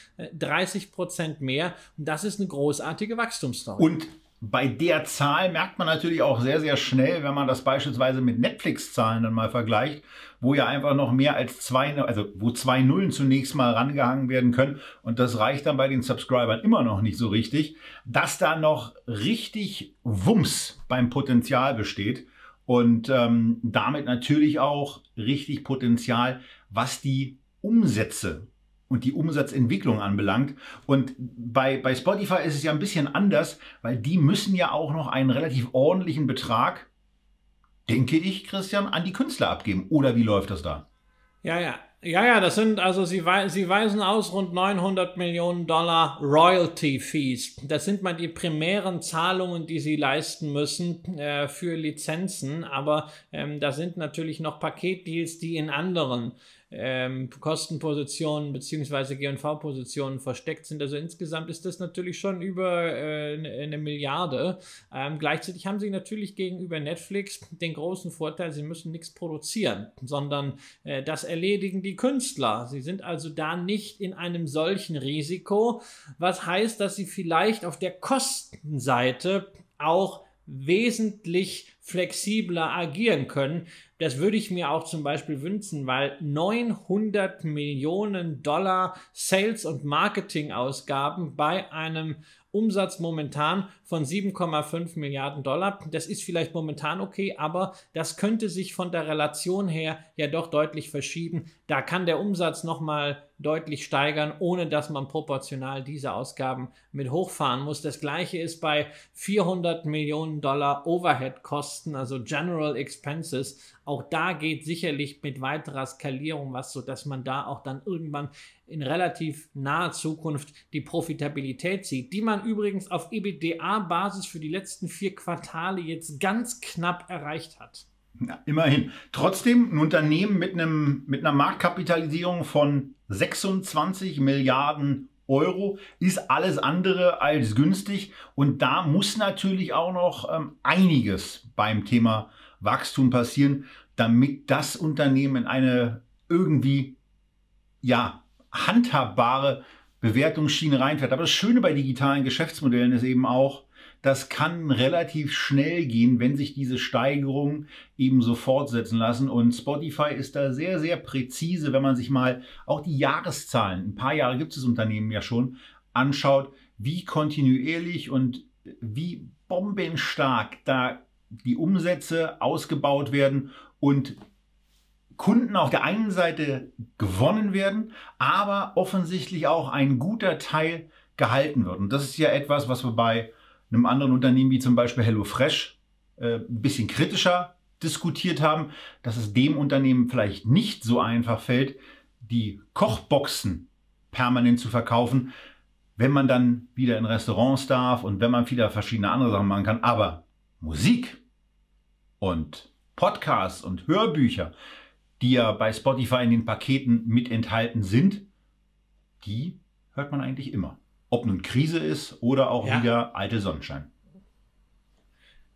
30% mehr. Und das ist eine großartige Wachstumsstory. Und bei der Zahl merkt man natürlich auch sehr, sehr schnell, wenn man das beispielsweise mit Netflix-Zahlen dann mal vergleicht, wo ja einfach noch mehr als wo 2 Nullen zunächst mal rangehangen werden können und das reicht dann bei den Subscribern immer noch nicht so richtig, dass da noch richtig Wumms beim Potenzial besteht und damit natürlich auch richtig Potenzial, was die Umsätze und die Umsatzentwicklung anbelangt. Und bei Spotify ist es ja ein bisschen anders, weil die müssen ja auch noch einen relativ ordentlichen Betrag, denke ich, Christian, an die Künstler abgeben. Oder wie läuft das da? Ja, das sind, also sie weisen aus rund 900 Millionen Dollar Royalty Fees. Das sind mal die primären Zahlungen, die sie leisten müssen für Lizenzen, aber da sind natürlich noch Paketdeals, die in anderen Kostenpositionen bzw. G&V-Positionen versteckt sind. Also insgesamt ist das natürlich schon über eine Milliarde. Gleichzeitig haben sie natürlich gegenüber Netflix den großen Vorteil, sie müssen nichts produzieren, sondern das erledigen die Künstler. Sie sind also da nicht in einem solchen Risiko, was heißt, dass sie vielleicht auf der Kostenseite auch wesentlich flexibler agieren können. Das würde ich mir auch zum Beispiel wünschen, weil 900 Millionen Dollar Sales- und Marketingausgaben bei einem Umsatz momentan von 7,5 Milliarden Dollar. Das ist vielleicht momentan okay, aber das könnte sich von der Relation her ja doch deutlich verschieben. Da kann der Umsatz nochmal deutlich steigern, ohne dass man proportional diese Ausgaben mit hochfahren muss. Das gleiche ist bei 400 Millionen Dollar Overhead-Kosten, also General Expenses. Auch da geht sicherlich mit weiterer Skalierung was, sodass man da auch dann irgendwann in relativ naher Zukunft die Profitabilität sieht, die man übrigens auf EBITDA-Basis für die letzten 4 Quartale jetzt ganz knapp erreicht hat. Ja, immerhin. Trotzdem ein Unternehmen mit einer Marktkapitalisierung von 26 Milliarden Euro ist alles andere als günstig und da muss natürlich auch noch einiges beim Thema Wachstum passieren, damit das Unternehmen in eine irgendwie handhabbare Bewertungsschiene reinfährt. Aber das Schöne bei digitalen Geschäftsmodellen ist eben auch, das kann relativ schnell gehen, wenn sich diese Steigerungen eben so fortsetzen lassen. Und Spotify ist da sehr, sehr präzise, wenn man sich mal auch die Jahreszahlen, ein paar Jahre gibt es das Unternehmen ja schon, anschaut, wie kontinuierlich und wie bombenstark da die Umsätze ausgebaut werden und Kunden auf der einen Seite gewonnen werden, aber offensichtlich auch ein guter Teil gehalten wird. Und das ist ja etwas, was wir bei einem anderen Unternehmen wie zum Beispiel HelloFresh ein bisschen kritischer diskutiert haben, dass es dem Unternehmen vielleicht nicht so einfach fällt, die Kochboxen permanent zu verkaufen, wenn man dann wieder in Restaurants darf und wenn man wieder verschiedene andere Sachen machen kann. Aber Musik und Podcasts und Hörbücher, die ja bei Spotify in den Paketen mit enthalten sind, die hört man eigentlich immer. Ob nun Krise ist oder auch wieder alte Sonnenschein.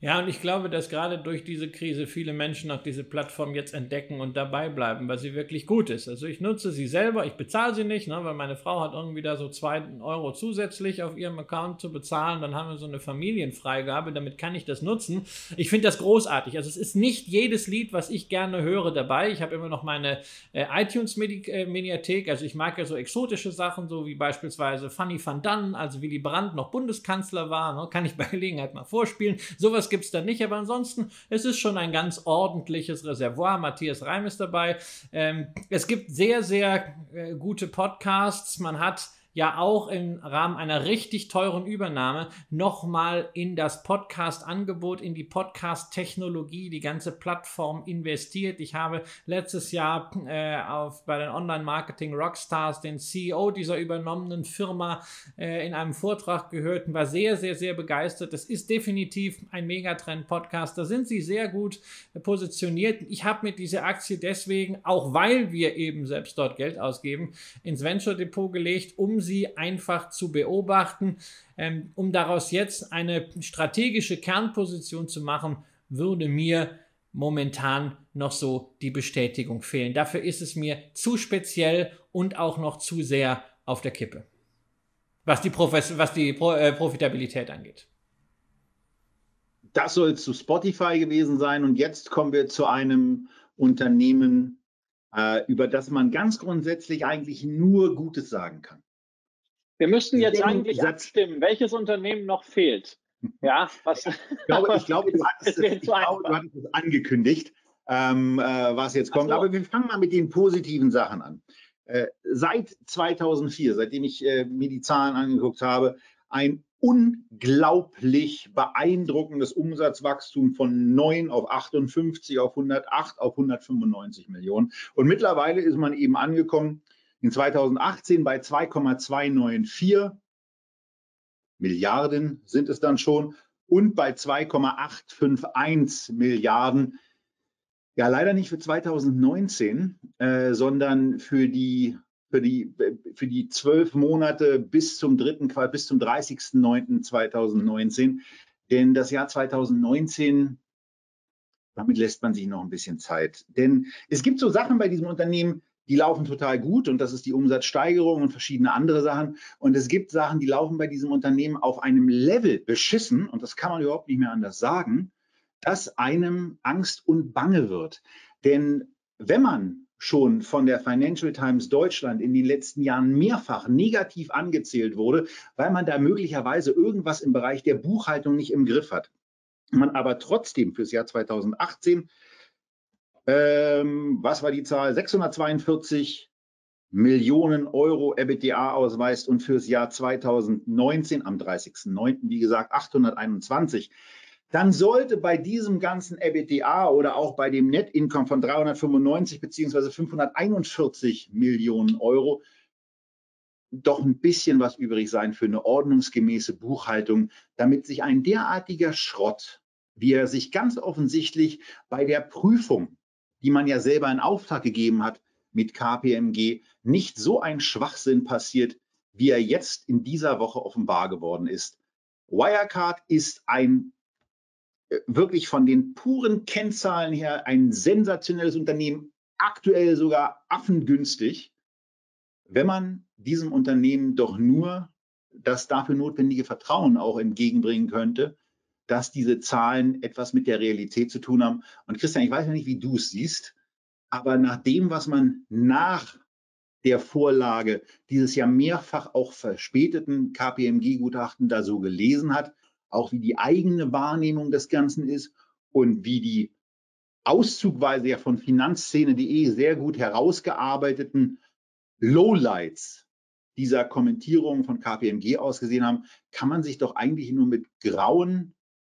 Ja, und ich glaube, dass gerade durch diese Krise viele Menschen auch diese Plattform jetzt entdecken und dabei bleiben, weil sie wirklich gut ist. Also ich nutze sie selber, ich bezahle sie nicht, ne, weil meine Frau hat irgendwie da so 2 € zusätzlich auf ihrem Account zu bezahlen. Dann haben wir so eine Familienfreigabe, damit kann ich das nutzen. Ich finde das großartig. Also es ist nicht jedes Lied, was ich gerne höre, dabei. Ich habe immer noch meine iTunes-Mediathek. Also ich mag ja so exotische Sachen, so wie beispielsweise Fanny van Dann, also Willy Brandt noch Bundeskanzler war. Ne, kann ich bei Gelegenheit mal vorspielen. Sowas gibt es da nicht, aber ansonsten, es ist schon ein ganz ordentliches Reservoir. Matthias Reim ist dabei. Es gibt sehr, sehr gute Podcasts. Man hat ja auch im Rahmen einer richtig teuren Übernahme nochmal in das Podcast-Angebot, in die Podcast-Technologie, die ganze Plattform investiert. Ich habe letztes Jahr bei den Online-Marketing-Rockstars den CEO dieser übernommenen Firma in einem Vortrag gehört und war sehr, sehr, sehr begeistert. Das ist definitiv ein Megatrend-Podcast. Da sind sie sehr gut positioniert. Ich habe mir diese Aktie deswegen, auch weil wir eben selbst dort Geld ausgeben, ins Venture-Depot gelegt, um sie einfach zu beobachten. Um daraus jetzt eine strategische Kernposition zu machen, würde mir momentan noch so die Bestätigung fehlen. Dafür ist es mir zu speziell und auch noch zu sehr auf der Kippe, was die Profitabilität angeht. Das soll es zu Spotify gewesen sein. Und jetzt kommen wir zu einem Unternehmen, über das man ganz grundsätzlich eigentlich nur Gutes sagen kann. Wir müssten jetzt eigentlich abstimmen, welches Unternehmen noch fehlt. Ja, was? Ich glaube, du hattest es angekündigt, was jetzt kommt. Aber wir fangen mal mit den positiven Sachen an. Seit 2004, seitdem ich mir die Zahlen angeguckt habe, ein unglaublich beeindruckendes Umsatzwachstum von 9 auf 58, auf 108, auf 195 Millionen. Und mittlerweile ist man eben angekommen in 2018 bei 2,294 Milliarden sind es dann schon und bei 2,851 Milliarden. Ja, leider nicht für 2019, sondern für die 12 Monate bis zum 30.09.2019. Denn das Jahr 2019, damit lässt man sich noch ein bisschen Zeit. Denn es gibt so Sachen bei diesem Unternehmen, die laufen total gut und das ist die Umsatzsteigerung und verschiedene andere Sachen. Und es gibt Sachen, die laufen bei diesem Unternehmen auf einem Level beschissen, und das kann man überhaupt nicht mehr anders sagen, dass einem Angst und Bange wird. Denn wenn man schon von der Financial Times Deutschland in den letzten Jahren mehrfach negativ angezählt wurde, weil man da möglicherweise irgendwas im Bereich der Buchhaltung nicht im Griff hat, man aber trotzdem fürs Jahr 2018 was war die Zahl? 642 Millionen Euro EBITDA ausweist und fürs Jahr 2019 am 30.09. wie gesagt 821. Dann sollte bei diesem ganzen EBITDA oder auch bei dem Net Income von 395 bzw. 541 Millionen Euro doch ein bisschen was übrig sein für eine ordnungsgemäße Buchhaltung, damit sich ein derartiger Schrott, wie er sich ganz offensichtlich bei der Prüfung, die man ja selber in Auftrag gegeben hat mit KPMG, nicht so ein Schwachsinn passiert, wie er jetzt in dieser Woche offenbar geworden ist. Wirecard ist ein wirklich von den puren Kennzahlen her ein sensationelles Unternehmen, aktuell sogar affengünstig, wenn man diesem Unternehmen doch nur das dafür notwendige Vertrauen auch entgegenbringen könnte, dass diese Zahlen etwas mit der Realität zu tun haben. Und Christian, ich weiß ja nicht, wie du es siehst, aber nach dem, was man nach der Vorlage dieses ja mehrfach auch verspäteten KPMG-Gutachten da so gelesen hat, auch wie die eigene Wahrnehmung des Ganzen ist und wie die auszugweise ja von Finanzszene.de sehr gut herausgearbeiteten Lowlights dieser Kommentierung von KPMG ausgesehen haben, kann man sich doch eigentlich nur mit Grauen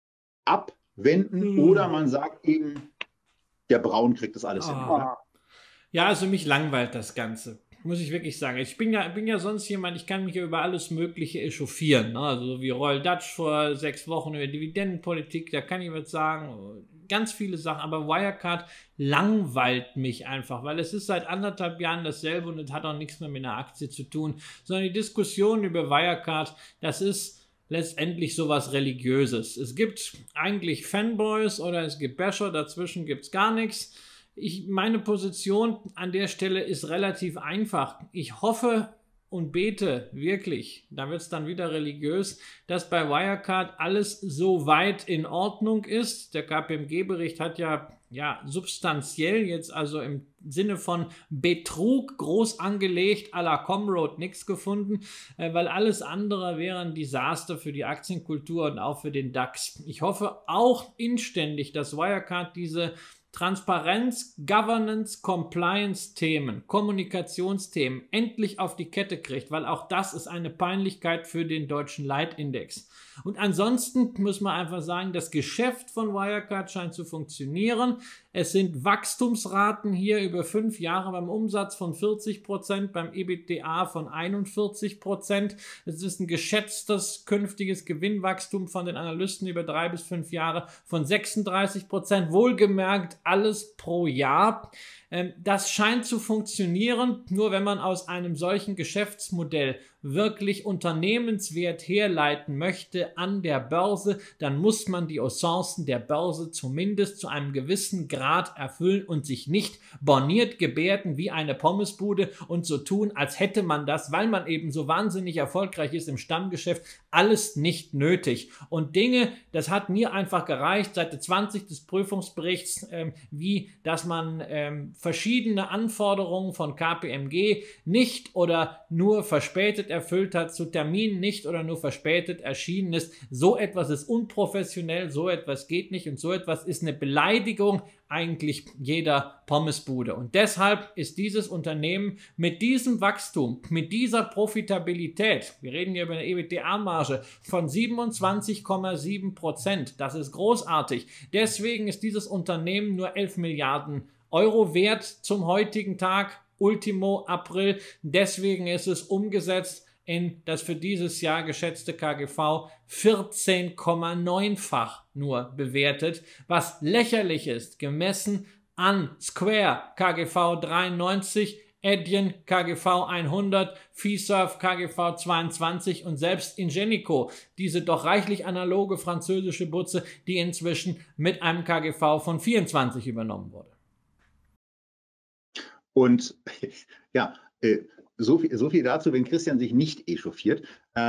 abwenden oder man sagt eben, der Braun kriegt das alles hin. Ja, also mich langweilt das Ganze, muss ich wirklich sagen. Ich bin ja sonst jemand, ich kann mich ja über alles Mögliche echauffieren. Ne? Also wie Royal Dutch vor 6 Wochen über Dividendenpolitik, da kann ich was sagen, ganz viele Sachen. Aber Wirecard langweilt mich einfach, weil es ist seit 1,5 Jahren dasselbe und es hat auch nichts mehr mit einer Aktie zu tun, sondern die Diskussion über Wirecard, das ist letztendlich sowas Religiöses. Es gibt eigentlich Fanboys oder es gibt Basher, dazwischen gibt es gar nichts. Meine Position an der Stelle ist relativ einfach. Ich hoffe und bete wirklich, da wird es dann wieder religiös, dass bei Wirecard alles so weit in Ordnung ist. Der KPMG-Bericht hat ja substanziell jetzt also im Sinne von Betrug groß angelegt, à la Comroad nichts gefunden, weil alles andere wäre ein Desaster für die Aktienkultur und auch für den DAX. Ich hoffe auch inständig, dass Wirecard diese Transparenz, Governance, Compliance-Themen, Kommunikationsthemen endlich auf die Kette kriegt, weil auch das ist eine Peinlichkeit für den deutschen Leitindex. Und ansonsten muss man einfach sagen, das Geschäft von Wirecard scheint zu funktionieren. Es sind Wachstumsraten hier über 5 Jahre beim Umsatz von 40%, beim EBITDA von 41%. Es ist ein geschätztes künftiges Gewinnwachstum von den Analysten über 3 bis 5 Jahre von 36%. Wohlgemerkt alles pro Jahr. Das scheint zu funktionieren, nur wenn man aus einem solchen Geschäftsmodell wirklich Unternehmenswert herleiten möchte an der Börse, dann muss man die Essenzen der Börse zumindest zu einem gewissen Grad erfüllen und sich nicht borniert gebärden wie eine Pommesbude und so tun, als hätte man das, weil man eben so wahnsinnig erfolgreich ist im Stammgeschäft, alles nicht nötig. Und Dinge, das hat mir einfach gereicht, Seite 20 des Prüfungsberichts, wie dass man verschiedene Anforderungen von KPMG nicht oder nur verspätet erfüllt hat, zu Terminen nicht oder nur verspätet erschienen ist. So etwas ist unprofessionell, so etwas geht nicht und so etwas ist eine Beleidigung eigentlich jeder Pommesbude. Und deshalb ist dieses Unternehmen mit diesem Wachstum, mit dieser Profitabilität, wir reden hier über eine EBITDA-Marge von 27,7%, das ist großartig. Deswegen ist dieses Unternehmen nur 11 Milliarden Euro wert zum heutigen Tag, Ultimo April. Deswegen ist es umgesetzt in das für dieses Jahr geschätzte KGV 14,9-fach nur bewertet, was lächerlich ist, gemessen an Square KGV 93, Adyen KGV 100, Fiserv KGV 22 und selbst Ingenico, diese doch reichlich analoge französische Butze, die inzwischen mit einem KGV von 24 übernommen wurde. Und ja, so viel dazu, wenn Christian sich nicht echauffiert.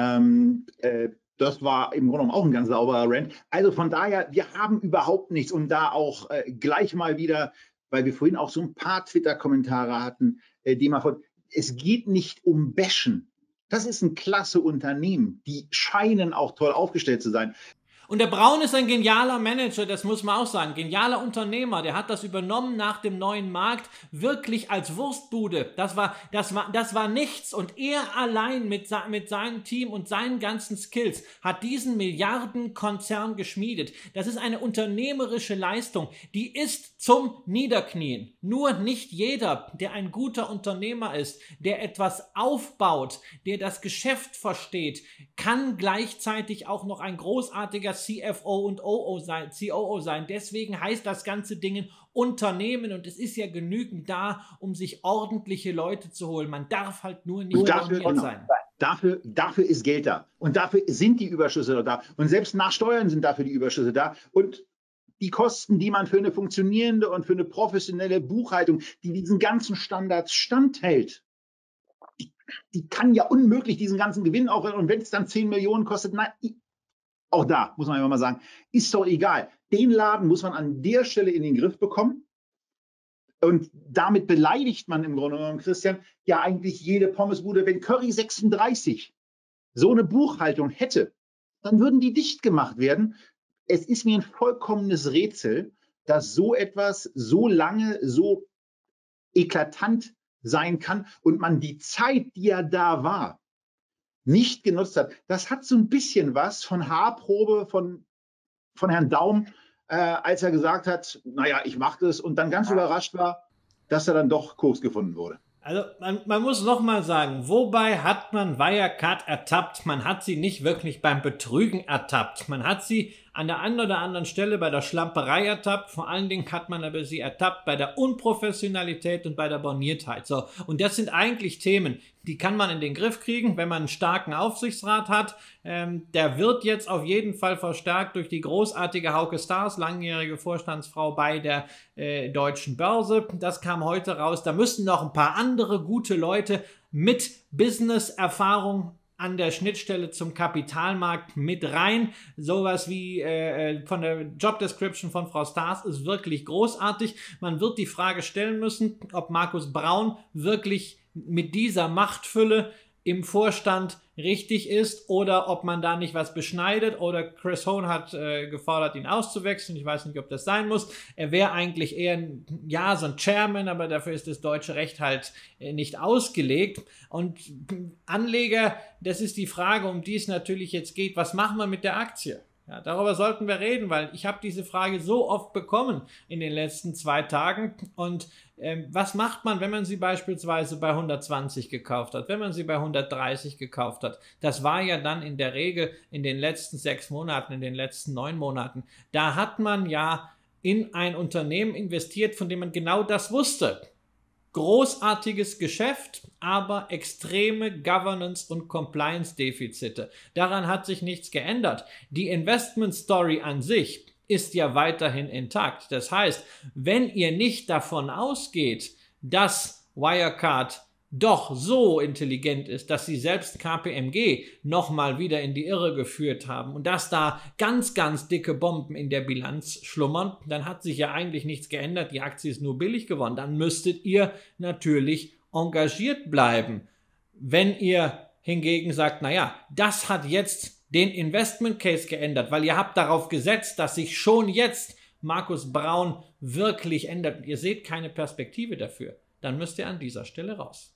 Das war im Grunde genommen auch ein ganz sauberer Rant. Also von daher, wir haben überhaupt nichts, um da auch gleich mal wieder, weil wir vorhin auch so ein paar Twitter-Kommentare hatten, die mal von, es geht nicht um Bashen. Das ist ein klasse Unternehmen. Die scheinen auch toll aufgestellt zu sein. Und der Braun ist ein genialer Manager, das muss man auch sagen. Genialer Unternehmer, der hat das übernommen nach dem neuen Markt, wirklich als Wurstbude. Das war nichts. Und er allein mit seinem Team und seinen ganzen Skills hat diesen Milliardenkonzern geschmiedet. Das ist eine unternehmerische Leistung, die ist zum Niederknien. Nur nicht jeder, der ein guter Unternehmer ist, der etwas aufbaut, der das Geschäft versteht, kann gleichzeitig auch noch ein großartiger CFO und COO sein. Deswegen heißt das ganze Ding Unternehmen und es ist ja genügend da, um sich ordentliche Leute zu holen. Man darf halt nur nicht borniert sein. Dafür ist Geld da und dafür sind die Überschüsse da und selbst nach Steuern sind dafür die Überschüsse da und die Kosten, die man für eine funktionierende und für eine professionelle Buchhaltung, die diesen ganzen Standards standhält, die kann ja unmöglich diesen ganzen Gewinn auch, und wenn es dann 10 Millionen kostet, nein, auch da muss man immer mal sagen, ist doch egal. Den Laden muss man an der Stelle in den Griff bekommen. Und damit beleidigt man im Grunde genommen, Christian, ja eigentlich jede Pommesbude. Wenn Curry 36 so eine Buchhaltung hätte, dann würden die dicht gemacht werden. Es ist mir ein vollkommenes Rätsel, dass so etwas so lange, so eklatant sein kann und man die Zeit, die ja da war, nicht genutzt hat. Das hat so ein bisschen was von Haarprobe von Herrn Daum, als er gesagt hat, naja, ich mache das und dann ganz überrascht war, dass er dann doch Koks gefunden wurde. Also man muss noch mal sagen, wobei hat man Wirecard ertappt? Man hat sie nicht wirklich beim Betrügen ertappt. Man hat sie an der einen oder anderen Stelle bei der Schlamperei ertappt. Vor allen Dingen hat man aber sie ertappt bei der Unprofessionalität und bei der Borniertheit. So. Und das sind eigentlich Themen, die kann man in den Griff kriegen, wenn man einen starken Aufsichtsrat hat. Der wird jetzt auf jeden Fall verstärkt durch die großartige Hauke Stars, langjährige Vorstandsfrau bei der Deutschen Börse. Das kam heute raus. Da müssen noch ein paar andere gute Leute mit Business-Erfahrung an der Schnittstelle zum Kapitalmarkt mit rein. Sowas wie von der Job Description von Frau Stars ist wirklich großartig. Man wird die Frage stellen müssen, ob Markus Braun wirklich mit dieser Machtfülle im Vorstand richtig ist oder ob man da nicht was beschneidet, oder Chris Hohn hat gefordert, ihn auszuwechseln. Ich weiß nicht, ob das sein muss. Er wäre eigentlich eher so ein Chairman, aber dafür ist das deutsche Recht halt nicht ausgelegt. Und Anleger, das ist die Frage, um die es natürlich jetzt geht. Was machen wir mit der Aktie? Ja, darüber sollten wir reden, weil ich habe diese Frage so oft bekommen in den letzten 2 Tagen. Und was macht man, wenn man sie beispielsweise bei 120 gekauft hat, wenn man sie bei 130 gekauft hat? Das war ja dann in der Regel in den letzten 6 Monaten, in den letzten 9 Monaten. Da hat man ja in ein Unternehmen investiert, von dem man genau das wusste. Großartiges Geschäft, aber extreme Governance- und Compliance-Defizite. Daran hat sich nichts geändert. Die Investment-Story an sich ist ja weiterhin intakt. Das heißt, wenn ihr nicht davon ausgeht, dass Wirecard doch so intelligent ist, dass sie selbst KPMG nochmal wieder in die Irre geführt haben und dass da ganz, ganz dicke Bomben in der Bilanz schlummern, dann hat sich ja eigentlich nichts geändert. Die Aktie ist nur billig geworden. Dann müsstet ihr natürlich engagiert bleiben. Wenn ihr hingegen sagt, naja, das hat jetzt den Investment Case geändert, weil ihr habt darauf gesetzt, dass sich schon jetzt Markus Braun wirklich ändert. Ihr seht keine Perspektive dafür. Dann müsst ihr an dieser Stelle raus.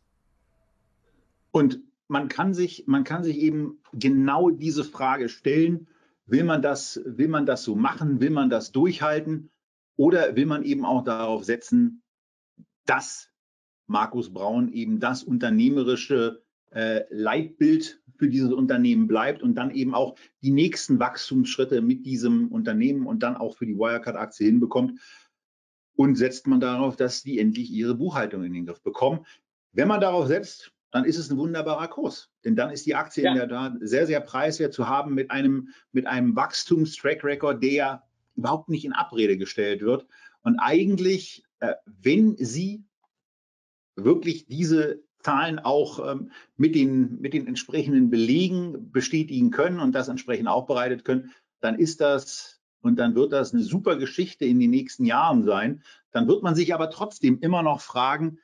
Und man kann sich eben genau diese Frage stellen: Will man das so machen? Will man das durchhalten? Oder will man eben auch darauf setzen, dass Markus Braun eben das unternehmerische Leitbild für dieses Unternehmen bleibt und dann eben auch die nächsten Wachstumsschritte mit diesem Unternehmen und dann auch für die Wirecard-Aktie hinbekommt? Und setzt man darauf, dass die endlich ihre Buchhaltung in den Griff bekommen? Wenn man darauf setzt, dann ist es ein wunderbarer Kurs. Denn dann ist die Aktie in der Tat sehr, sehr preiswert zu haben mit einem Wachstums-Track-Record, der überhaupt nicht in Abrede gestellt wird. Und eigentlich, wenn Sie wirklich diese Zahlen auch mit den entsprechenden Belegen bestätigen können und das entsprechend aufbereitet können, dann ist das und dann wird das eine super Geschichte in den nächsten Jahren sein. Dann wird man sich aber trotzdem immer noch fragen,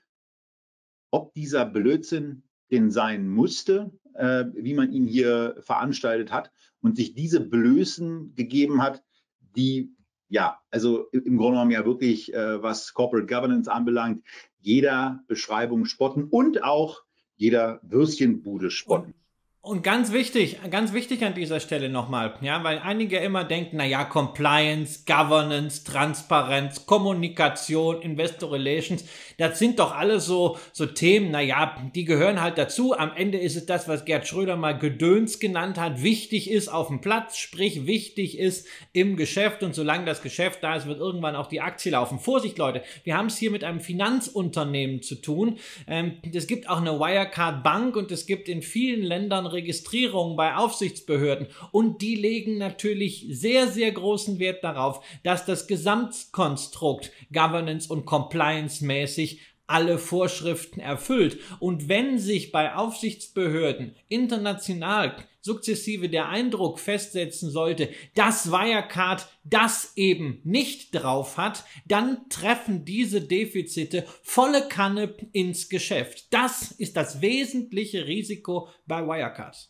ob dieser Blödsinn denn sein musste, wie man ihn hier veranstaltet hat und sich diese Blößen gegeben hat, die also im Grunde genommen ja wirklich, was Corporate Governance anbelangt, jeder Beschreibung spotten und auch jeder Würstchenbude spotten. Und ganz wichtig an dieser Stelle nochmal, ja, weil einige immer denken, naja, Compliance, Governance, Transparenz, Kommunikation, Investor Relations, das sind doch alles so Themen, naja, die gehören halt dazu. Am Ende ist es das, was Gerd Schröder mal Gedöns genannt hat. Wichtig ist auf dem Platz, sprich wichtig ist im Geschäft, und solange das Geschäft da ist, wird irgendwann auch die Aktie laufen. Vorsicht, Leute, wir haben es hier mit einem Finanzunternehmen zu tun. Es gibt auch eine Wirecard Bank und es gibt in vielen Ländern Registrierungen bei Aufsichtsbehörden, und die legen natürlich sehr, sehr großen Wert darauf, dass das Gesamtkonstrukt Governance und Compliance mäßig alle Vorschriften erfüllt. Und wenn sich bei Aufsichtsbehörden international sukzessive der Eindruck festsetzen sollte, dass Wirecard das eben nicht drauf hat, dann treffen diese Defizite volle Kanne ins Geschäft. Das ist das wesentliche Risiko bei Wirecard.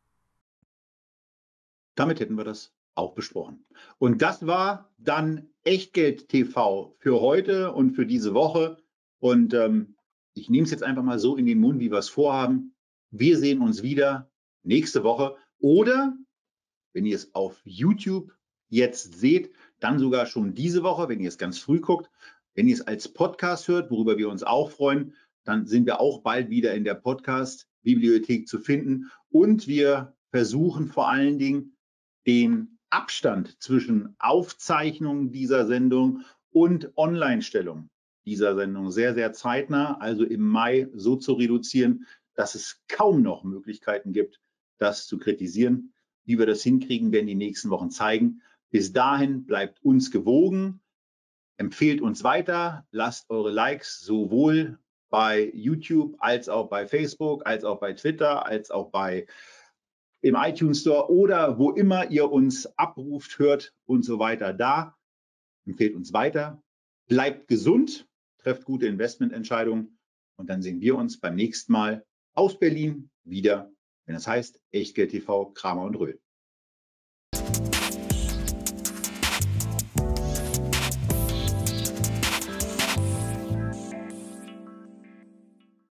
Damit hätten wir das auch besprochen. Und das war dann Echtgeld TV für heute und für diese Woche. Und ich nehme es jetzt einfach mal so in den Mund, wie wir es vorhaben. Wir sehen uns wieder nächste Woche, oder wenn ihr es auf YouTube jetzt seht, dann sogar schon diese Woche, wenn ihr es ganz früh guckt. Wenn ihr es als Podcast hört, worüber wir uns auch freuen, dann sind wir auch bald wieder in der Podcast-Bibliothek zu finden. Und wir versuchen vor allen Dingen, den Abstand zwischen Aufzeichnung dieser Sendung und Online-Stellung dieser Sendung sehr, sehr zeitnah, also im Mai, so zu reduzieren, dass es kaum noch Möglichkeiten gibt, das zu kritisieren. Wie wir das hinkriegen, werden die nächsten Wochen zeigen. Bis dahin bleibt uns gewogen, empfehlt uns weiter, lasst eure Likes sowohl bei YouTube als auch bei Facebook, als auch bei Twitter, als auch im iTunes Store oder wo immer ihr uns abruft, hört und so weiter da. Empfehlt uns weiter, bleibt gesund, trefft gute Investmententscheidungen und dann sehen wir uns beim nächsten Mal aus Berlin wieder, wenn es heißt Echtgeld TV, Kramer und Röhl.